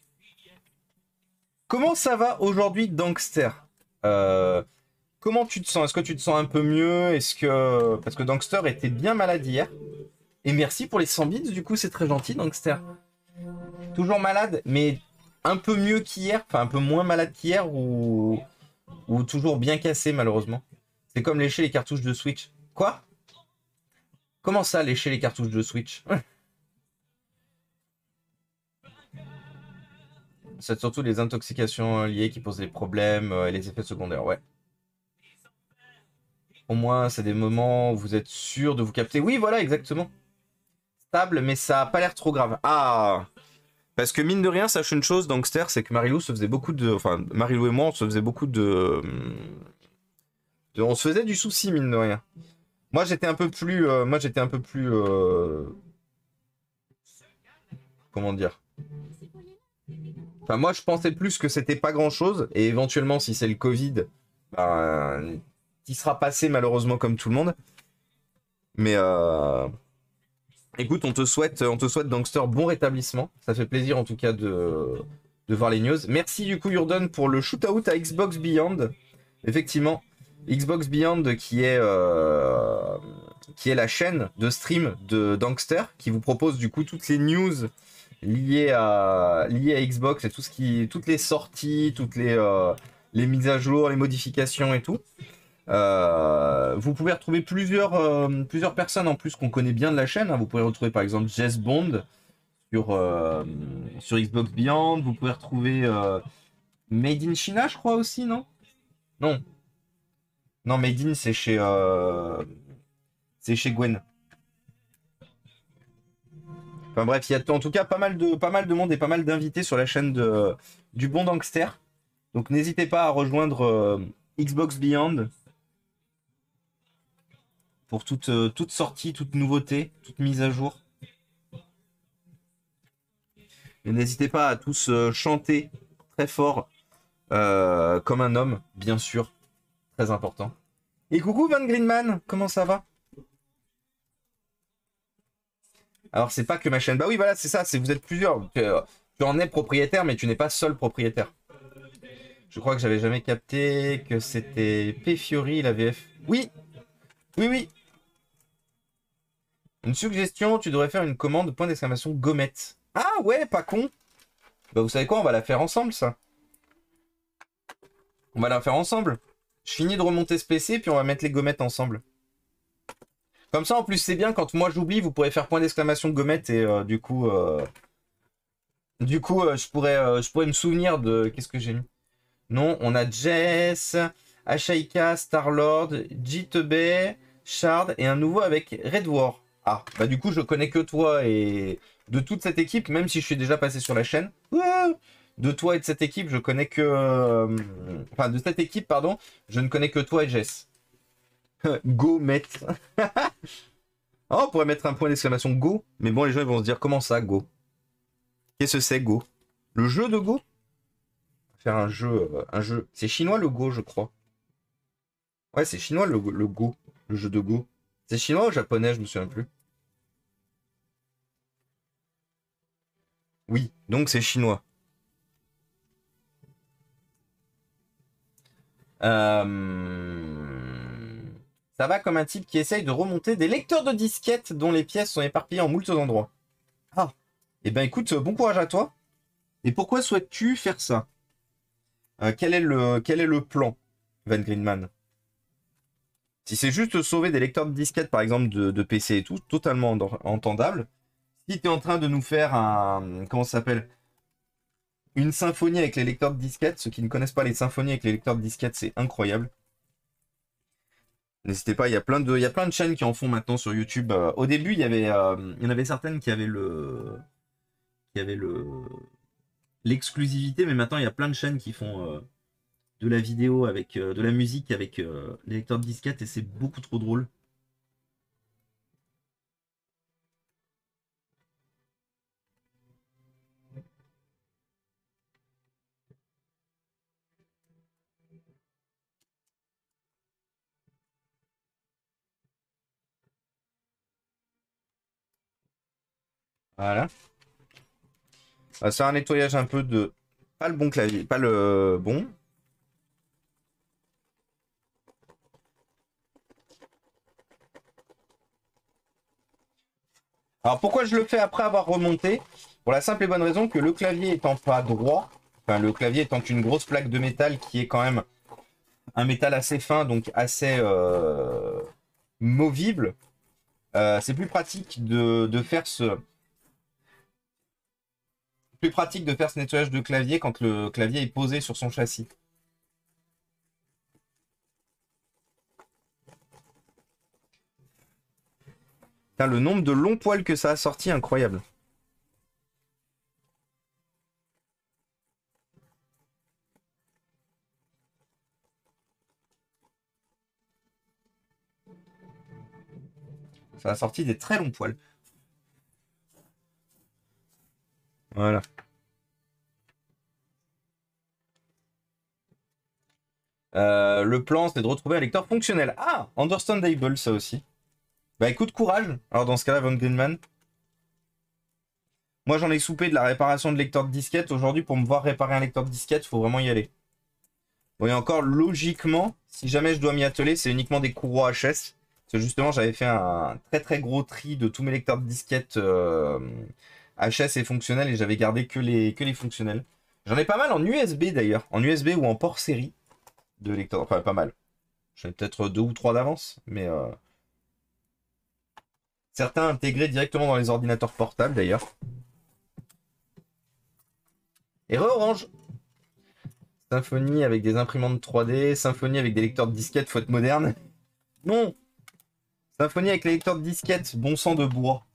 Comment ça va aujourd'hui, Dankster? euh, Comment tu te sens? Est-ce que tu te sens un peu mieux? Est-ce que... Parce que Dankster était bien malade hier. Et merci pour les cent bits, du coup, c'est très gentil, Dankster. Toujours malade, mais un peu mieux qu'hier, enfin un peu moins malade qu'hier, ou... ou toujours bien cassé, malheureusement. C'est comme lécher les cartouches de Switch. Quoi? Comment ça, lécher les cartouches de Switch? C'est surtout les intoxications liées qui posent des problèmes euh, et les effets secondaires, ouais. Au moins, c'est des moments où vous êtes sûr de vous capter. Oui, voilà, exactement. Stable, mais ça a pas l'air trop grave. Ah! Parce que mine de rien, sache une chose, Gangster, c'est que Marilou se faisait beaucoup de... Enfin, Marilou et moi, on se faisait beaucoup de... de... On se faisait du souci, mine de rien. Moi, j'étais un peu plus... euh, Moi, j'étais un peu plus... euh, Comment dire? Enfin, moi, je pensais plus que c'était pas grand-chose. Et éventuellement, si c'est le Covid, ben... qui sera passé, malheureusement, comme tout le monde. Mais... Euh... Écoute, on te souhaite, on te souhaite Gangster, bon rétablissement. Ça fait plaisir en tout cas de, de voir les news. Merci du coup Yurdon pour le shootout à Xbox Beyond. Effectivement, Xbox Beyond qui est, euh, qui est la chaîne de stream de Gangster qui vous propose du coup toutes les news liées à, liées à Xbox et tout ce qui, toutes les sorties, toutes les, euh, les mises à jour, les modifications et tout. Euh, vous pouvez retrouver plusieurs, euh, plusieurs personnes en plus qu'on connaît bien de la chaîne. Hein. Vous pouvez retrouver par exemple Jess Bond sur, euh, sur Xbox Beyond. Vous pouvez retrouver euh, Made in China, je crois aussi, non? Non. Non, Made in, c'est chez, euh, c'est chez Gwen. Enfin bref, il y a en tout cas pas mal de, pas mal de monde et pas mal d'invités sur la chaîne de, du bon Gangster. Donc n'hésitez pas à rejoindre euh, Xbox Beyond. Pour toute, euh, toute sortie, toute nouveauté, toute mise à jour. Et n'hésitez pas à tous euh, chanter très fort euh, comme un homme, bien sûr. Très important. Et coucou Van Greenman, comment ça va? Alors c'est pas que ma chaîne. Bah oui voilà, c'est ça, c'est vous êtes plusieurs. Tu, euh, tu en es propriétaire, mais tu n'es pas seul propriétaire. Je crois que j'avais jamais capté que c'était P. Fiori, la V F. Oui, oui, oui. Une suggestion, tu devrais faire une commande point d'exclamation gommette. Ah ouais, pas con. Bah vous savez quoi, on va la faire ensemble ça. On va la faire ensemble. Je finis de remonter ce P C, puis on va mettre les gommettes ensemble. Comme ça, en plus, c'est bien, quand moi j'oublie, vous pourrez faire point d'exclamation gommette, et euh, du coup... Euh... Du coup, euh, je, pourrais, euh, je pourrais me souvenir de... Qu'est-ce que j'ai mis? Non, on a Jess, Ashaika, Starlord, Jitebe, Shard, et un nouveau avec Red War. Ah, bah du coup, je connais que toi et de toute cette équipe, même si je suis déjà passé sur la chaîne. De toi et de cette équipe, je connais que... euh, Enfin, de cette équipe, pardon, je ne connais que toi et Jess. Go, met. Oh, on pourrait mettre un point d'exclamation Go, mais bon, les gens ils vont se dire, comment ça, Go? Qu'est-ce que c'est, Go? Le jeu de Go? Faire un jeu... euh, un jeu... C'est chinois, le Go, je crois. Ouais, c'est chinois, le, le Go. Le jeu de Go. C'est chinois ou japonais, je me souviens plus. Oui, donc c'est chinois. Euh... Ça va comme un type qui essaye de remonter des lecteurs de disquettes dont les pièces sont éparpillées en moultes endroits. Ah. Eh ben écoute, bon courage à toi. Et pourquoi souhaites-tu faire ça? euh, quel est le, quel est le plan, Van Greenman? Si c'est juste sauver des lecteurs de disquettes, par exemple, de, de P C et tout, totalement entendable. Si tu es en train de nous faire un... Comment ça s'appelle? Une symphonie avec les lecteurs de disquettes. Ceux qui ne connaissent pas les symphonies avec les lecteurs de disquettes, c'est incroyable. N'hésitez pas, il y a plein de, il y a plein de chaînes qui en font maintenant sur YouTube. Euh, au début, il y avait, euh, il y en avait certaines qui avaient le, qui avaient le, l'exclusivité, mais maintenant il y a plein de chaînes qui font euh, de la vidéo avec, euh, de la musique avec euh, les lecteurs de disquettes et c'est beaucoup trop drôle. Voilà. Euh, c'est un nettoyage un peu de, pas le bon clavier, pas le bon. Alors pourquoi je le fais après avoir remonté? Pour la simple et bonne raison que le clavier étant pas droit, enfin le clavier étant une grosse plaque de métal qui est quand même un métal assez fin, donc assez euh, movible, euh, c'est plus pratique de, de faire ce plus pratique de faire ce nettoyage de clavier quand le clavier est posé sur son châssis. Putain, le nombre de longs poils que ça a sorti, incroyable. Ça a sorti des très longs poils. Voilà. Euh, le plan, c'est de retrouver un lecteur fonctionnel. Ah, understandable, ça aussi. Bah écoute, courage. Alors dans ce cas-là, Von Greenman. Moi, j'en ai soupé de la réparation de lecteur de disquette. Aujourd'hui, pour me voir réparer un lecteur de disquette, il faut vraiment y aller. Bon, et encore, logiquement, si jamais je dois m'y atteler, c'est uniquement des courroies H S. Parce que justement, j'avais fait un très très gros tri de tous mes lecteurs de disquette euh, H S et fonctionnels et j'avais gardé que les, que les fonctionnels. J'en ai pas mal en U S B d'ailleurs, en U S B ou en port série de lecteurs. Enfin, pas mal. J'en ai peut-être deux ou trois d'avance, mais euh, certains intégrés directement dans les ordinateurs portables d'ailleurs. Et re-orange. Symfony avec des imprimantes trois D, Symfony avec des lecteurs de disquette, faut être moderne. Non. Symfony avec les lecteurs de disquette, bon sang de bois.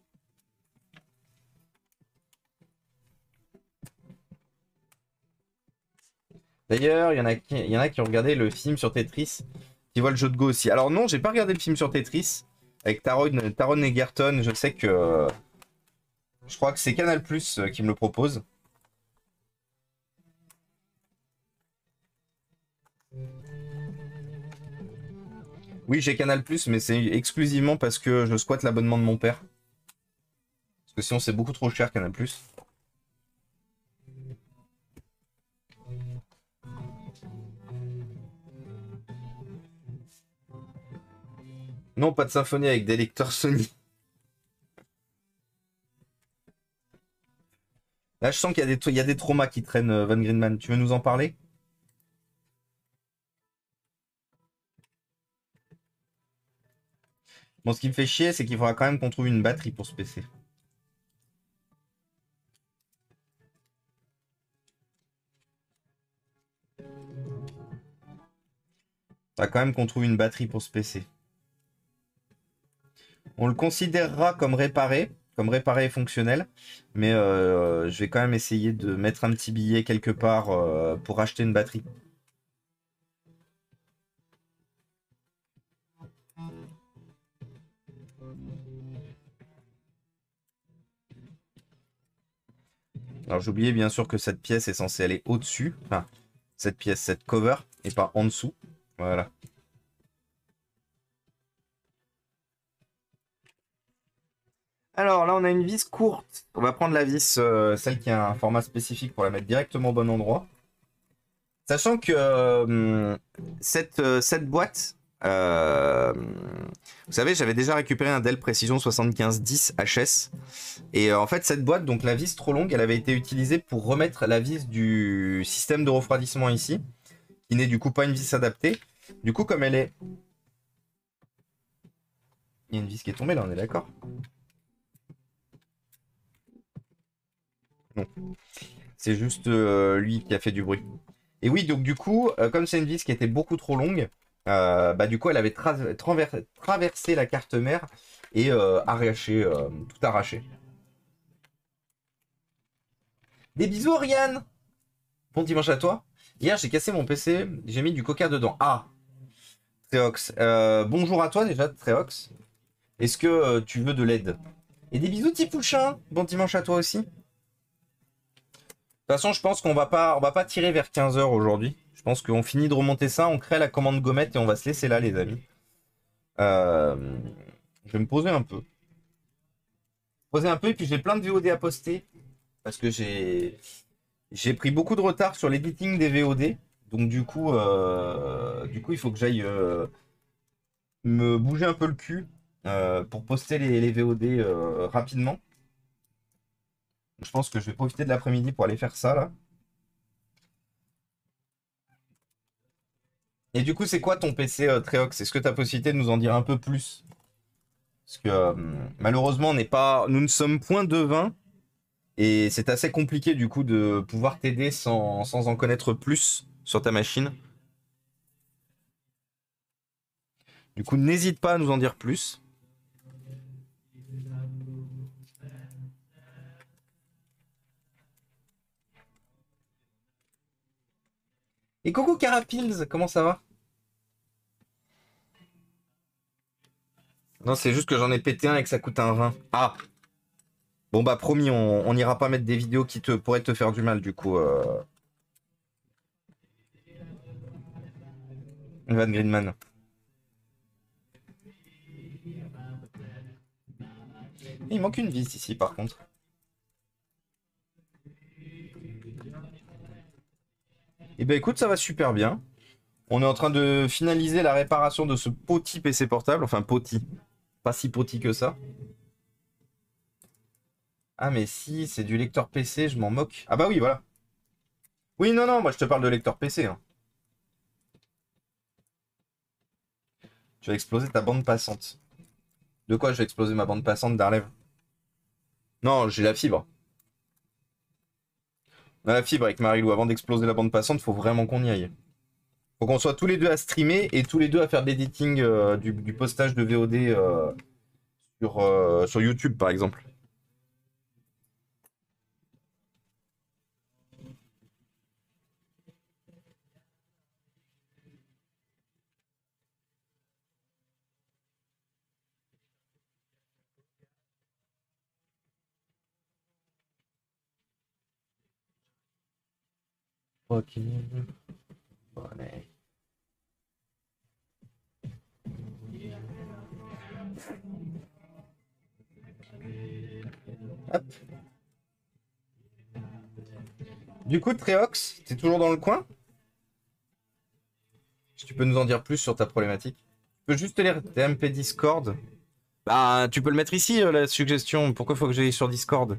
D'ailleurs, il y en a qui, il y en a qui ont regardé le film sur Tetris, qui voient le jeu de Go aussi. Alors non, j'ai pas regardé le film sur Tetris avec Taron, Taron Egerton. Je sais que je crois que c'est Canal+ qui me le propose. Oui, j'ai Canal+, mais c'est exclusivement parce que je squatte l'abonnement de mon père. Parce que sinon, c'est beaucoup trop cher, Canal+. Non, pas de Symfony avec des lecteurs Sony. Là, je sens qu'il y a des, il y a des traumas qui traînent, euh, Van Greenman. Tu veux nous en parler? Bon, ce qui me fait chier, c'est qu'il faudra quand même qu'on trouve une batterie pour ce P C. Il faudra quand même qu'on trouve une batterie pour ce P C. On le considérera comme réparé, comme réparé et fonctionnel, mais euh, je vais quand même essayer de mettre un petit billet quelque part euh, pour acheter une batterie. Alors j'ai oublié bien sûr que cette pièce est censée aller au-dessus, enfin cette pièce, cette cover, et pas en dessous. Voilà. Alors là on a une vis courte. On va prendre la vis, euh, celle qui a un format spécifique pour la mettre directement au bon endroit. Sachant que euh, cette, euh, cette boîte, euh, vous savez, j'avais déjà récupéré un Dell Precision soixante-quinze dix H S. Et euh, en fait, cette boîte, donc la vis trop longue, elle avait été utilisée pour remettre la vis du système de refroidissement ici, qui n'est du coup pas une vis adaptée. Du coup, comme elle est... Il y a une vis qui est tombée là, on est d'accord? Non. C'est juste euh, lui qui a fait du bruit. Et oui, donc du coup, euh, comme c'est une vis qui était beaucoup trop longue, euh, bah du coup, elle avait tra traver traversé la carte mère et euh, arraché, euh, tout arraché. Des bisous, Oriane! Bon dimanche à toi. Hier, j'ai cassé mon P C, j'ai mis du coca dedans. Ah! Tréox. Euh, bonjour à toi déjà, Tréox. Est-ce que euh, tu veux de l'aide? Et des bisous, petit pouchin! Bon dimanche à toi aussi. De toute façon, je pense qu'on va pas, on va pas tirer vers quinze heures aujourd'hui. Je pense qu'on finit de remonter ça, on crée la commande gommette et on va se laisser là, les amis. Euh, je vais me poser un peu. Poser un peu et puis j'ai plein de V O D à poster. Parce que j'ai j'ai pris beaucoup de retard sur l'editing des V O D. Donc du coup, euh, du coup il faut que j'aille euh, me bouger un peu le cul euh, pour poster les, les V O D euh, rapidement. Je pense que je vais profiter de l'après-midi pour aller faire ça là. Et du coup, c'est quoi ton P C euh, Treox? Est-ce que tu as possibilité de nous en dire un peu plus? Parce que euh, malheureusement, on n'est pas, nous ne sommes point devins et c'est assez compliqué du coup de pouvoir t'aider sans, sans en connaître plus sur ta machine. Du coup, n'hésite pas à nous en dire plus. Et coucou Carapils, comment ça va? Non, c'est juste que j'en ai pété un et que ça coûte un rein. Ah! Bon bah promis, on on n'ira pas mettre des vidéos qui te pourraient te faire du mal du coup. Euh... Van Greenman. Il manque une vis ici par contre. Et bah écoute, ça va super bien. On est en train de finaliser la réparation de ce petit P C portable. Enfin petit. Pas si petit que ça. Ah mais si, c'est du lecteur P C, je m'en moque. Ah bah oui, voilà. Oui, non, non, moi je te parle de lecteur P C. Hein. Tu vas exploser ta bande passante. De quoi je vais exploser ma bande passante, Darlev? Non, j'ai la fibre. On a la fibre avec Marilou. Avant d'exploser la bande passante, faut vraiment qu'on y aille. Faut qu'on soit tous les deux à streamer et tous les deux à faire de l'editing euh, du, du postage de V O D euh, sur, euh, sur YouTube, par exemple. Ok. Ouais. Hop. Du coup, Treox, t'es toujours dans le coin? Si tu peux nous en dire plus sur ta problématique. Tu peux juste te lire T M P Discord. Bah, tu peux le mettre ici, euh, la suggestion. Pourquoi faut que j'aille sur Discord?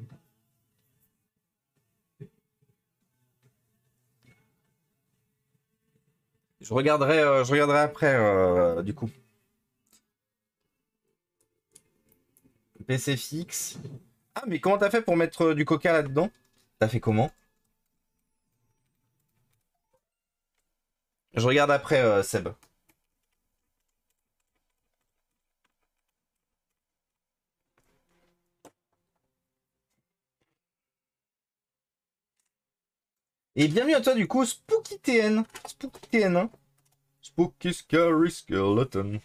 Je regarderai, euh, je regarderai après, euh, du coup. P C fixe. Ah, mais comment t'as fait pour mettre euh, du coca là-dedans? T'as fait comment? Je regarde après, euh, Seb. Et bienvenue à toi, du coup, Spooky T N. Spooky T N, hein. Spooky Scary Skeleton.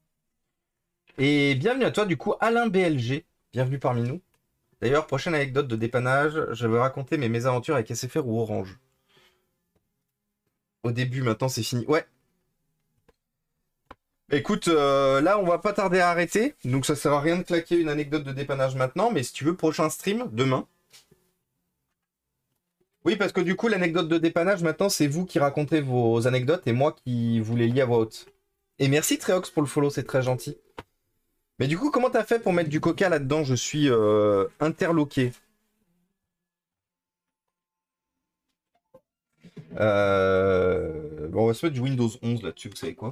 Et bienvenue à toi, du coup, Alain B L G. Bienvenue parmi nous. D'ailleurs, prochaine anecdote de dépannage, je vais raconter mes mésaventures avec S F R ou Orange. Au début, maintenant c'est fini. Ouais. Écoute, euh, là on va pas tarder à arrêter, donc ça sert à rien de claquer une anecdote de dépannage maintenant, mais si tu veux, prochain stream, demain. Oui, parce que du coup, l'anecdote de dépannage, maintenant, c'est vous qui racontez vos anecdotes et moi qui vous les lis à voix haute. Et merci Treox pour le follow, c'est très gentil. Mais du coup, comment t'as fait pour mettre du coca là-dedans? Je suis euh, interloqué. Euh... Bon, on va se mettre du Windows onze là-dessus, vous savez quoi?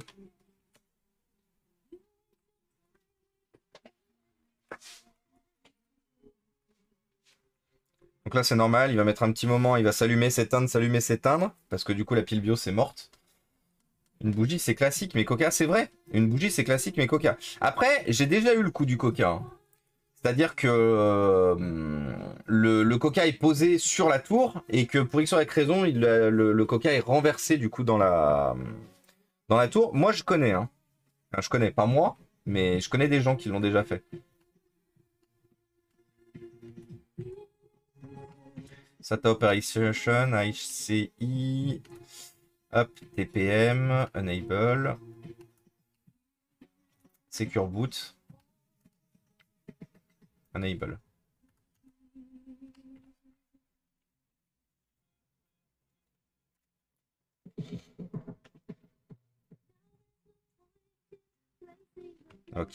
Donc là, c'est normal, il va mettre un petit moment, il va s'allumer, s'éteindre, s'allumer, s'éteindre, parce que du coup, la pile bio, c'est morte. Une bougie, c'est classique, mais coca, c'est vrai. Une bougie, c'est classique, mais coca. Après, j'ai déjà eu le coup du coca. Hein. C'est-à-dire que euh, le, le coca est posé sur la tour, et que pour X ou Y raison, il, le, le coca est renversé, du coup, dans la, dans la tour. Moi, je connais, hein. Enfin, je connais, pas moi, mais je connais des gens qui l'ont déjà fait. S A T A Operation, H C I... Hop, T P M, Enable, Secure Boot, Enable. Ok.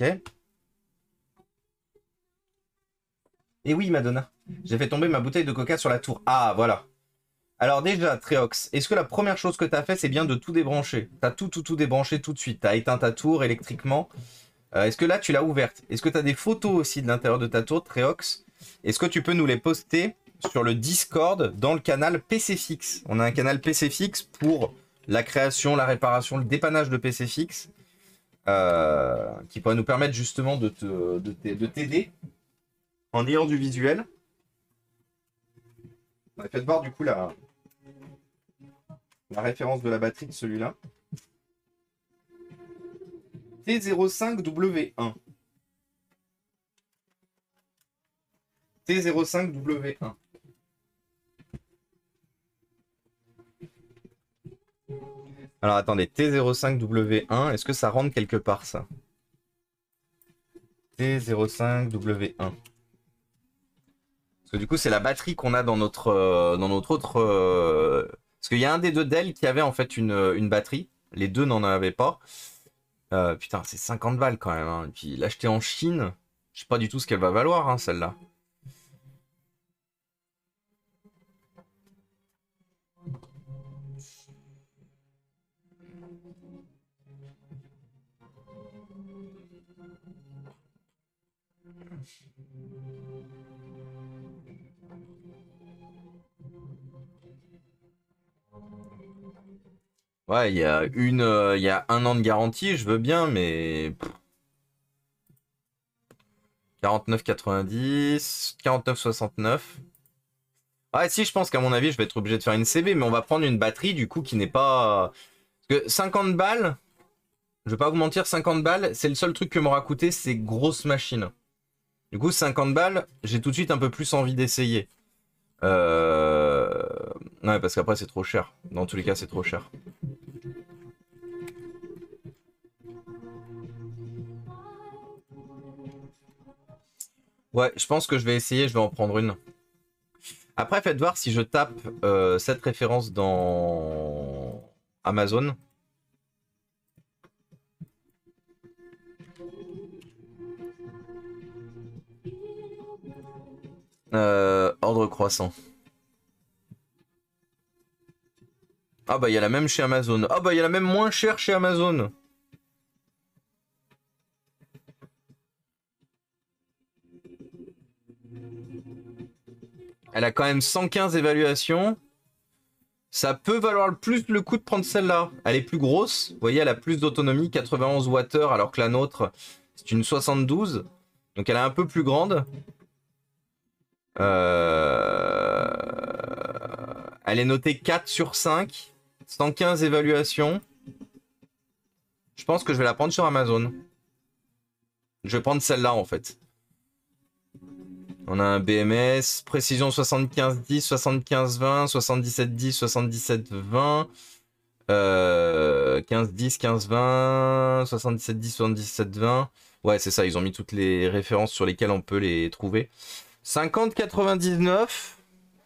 Et oui, Madonna, j'ai fait tomber ma bouteille de coca sur la tour. Ah, voilà. Alors déjà, Treox, est-ce que la première chose que tu as fait, c'est bien de tout débrancher? Tu as tout, tout, tout débranché tout de suite. Tu as éteint ta tour électriquement. Euh, est-ce que là, tu l'as ouverte? Est-ce que tu as des photos aussi de l'intérieur de ta tour, Treox? Est-ce que tu peux nous les poster sur le Discord dans le canal P C Fixe? On a un canal P C Fixe pour la création, la réparation, le dépannage de P C Fixe. Euh, qui pourrait nous permettre justement de te, de t'aider en ayant du visuel. On va fait voir du coup la, la référence de la batterie de celui-là. T zéro cinq W un. T zéro cinq W un. Alors attendez, T zéro cinq W un, est-ce que ça rentre quelque part ça? T zéro cinq W un. Parce que du coup, c'est la batterie qu'on a dans notre, euh, dans notre autre... Euh... Parce qu'il y a un des deux Dell qui avait en fait une, une batterie. Les deux n'en avaient pas. Euh, putain, c'est cinquante balles quand même. Hein. Et puis l'acheter en Chine, je sais pas du tout ce qu'elle va valoir, hein, celle-là. Ouais, il y a une, euh, il y a un an de garantie, je veux bien, mais quarante-neuf quatre-vingt-dix, quarante-neuf soixante-neuf. Ah si, je pense qu'à mon avis, je vais être obligé de faire une C V, mais on va prendre une batterie du coup qui n'est pas... Parce que cinquante balles, je vais pas vous mentir, cinquante balles, c'est le seul truc que m'aura coûté ces grosses machines. Du coup, cinquante balles, j'ai tout de suite un peu plus envie d'essayer. Euh... Ouais, parce qu'après, c'est trop cher. Dans tous les cas, c'est trop cher. Ouais, je pense que je vais essayer, je vais en prendre une. Après, faites voir si je tape euh, cette référence dans Amazon. Euh, ordre croissant. Ah bah il y a la même chez Amazon. Ah bah il y a la même moins chère chez Amazon. Elle a quand même cent quinze évaluations. Ça peut valoir le plus le coup de prendre celle-là. Elle est plus grosse. Vous voyez, elle a plus d'autonomie, quatre-vingt-onze watts alors que la nôtre, c'est une soixante-douze. Donc elle est un peu plus grande. Euh... Elle est notée quatre sur cinq. cent quinze évaluations. Je pense que je vais la prendre sur Amazon. Je vais prendre celle-là en fait. On a un B M S, précision soixante-quinze dix, soixante-quinze vingt, soixante-dix-sept dix, soixante-dix-sept vingt, euh, quinze dix, quinze vingt, soixante-dix-sept dix, soixante-dix-sept vingt. Ouais, c'est ça, ils ont mis toutes les références sur lesquelles on peut les trouver. cinquante quatre-vingt-dix-neuf.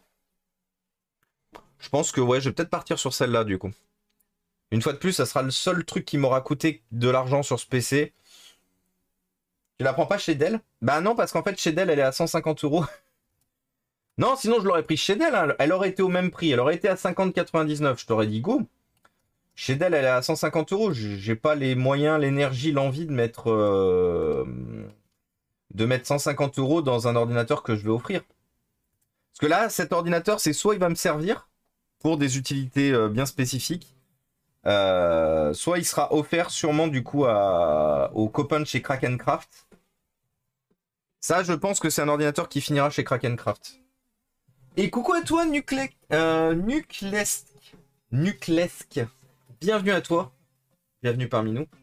Je pense que ouais, je vais peut-être partir sur celle-là du coup. Une fois de plus, ça sera le seul truc qui m'aura coûté de l'argent sur ce P C. Tu la prends pas chez Dell? Bah non, parce qu'en fait, chez Dell, elle est à cent cinquante euros. Non, sinon, je l'aurais pris chez Dell. Hein. Elle aurait été au même prix. Elle aurait été à cinquante quatre-vingt-dix-neuf. Je t'aurais dit go. Chez Dell, elle est à cent cinquante euros. J'ai pas les moyens, l'énergie, l'envie de mettre... Euh... de mettre cent cinquante euros dans un ordinateur que je vais offrir. Parce que là, cet ordinateur, c'est soit il va me servir pour des utilités euh, bien spécifiques, euh, soit il sera offert sûrement du coup à... aux copains de chez Krakencraft. Ça, je pense que c'est un ordinateur qui finira chez Krakencraft. Et coucou à toi, Nucle... euh, Nuclesque. Nuclesque. Bienvenue à toi. Bienvenue parmi nous.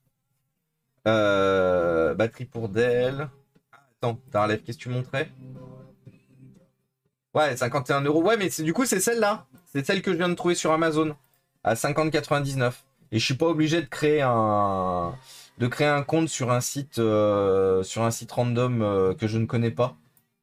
Euh... Batterie pour Dell. Attends, Tarlev, qu'est-ce que tu montrais? Ouais, cinquante et un euros. Ouais, mais du coup, c'est celle-là. C'est celle que je viens de trouver sur Amazon. À cinquante quatre-vingt-dix-neuf. Et je suis pas obligé de créer un... de créer un compte sur un site, euh, sur un site random euh, que je ne connais pas.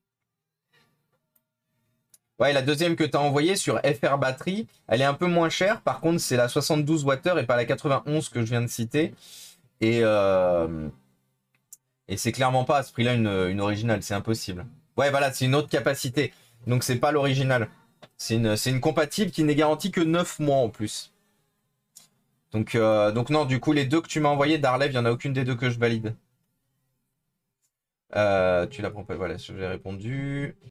Ouais, la deuxième que tu as envoyée sur F R Batterie, elle est un peu moins chère. Par contre, c'est la soixante-douze watts et pas la quatre-vingt-onze que je viens de citer. Et, euh, et c'est clairement pas à ce prix-là une, une originale, c'est impossible. Ouais, voilà, c'est une autre capacité. Donc c'est pas l'original. C'est une, c'est une compatible qui n'est garantie que neuf mois en plus. Donc, euh, donc non, du coup, les deux que tu m'as envoyé, Darlev, il n'y en a aucune des deux que je valide. Euh, tu la prends pas, voilà, j'ai répondu.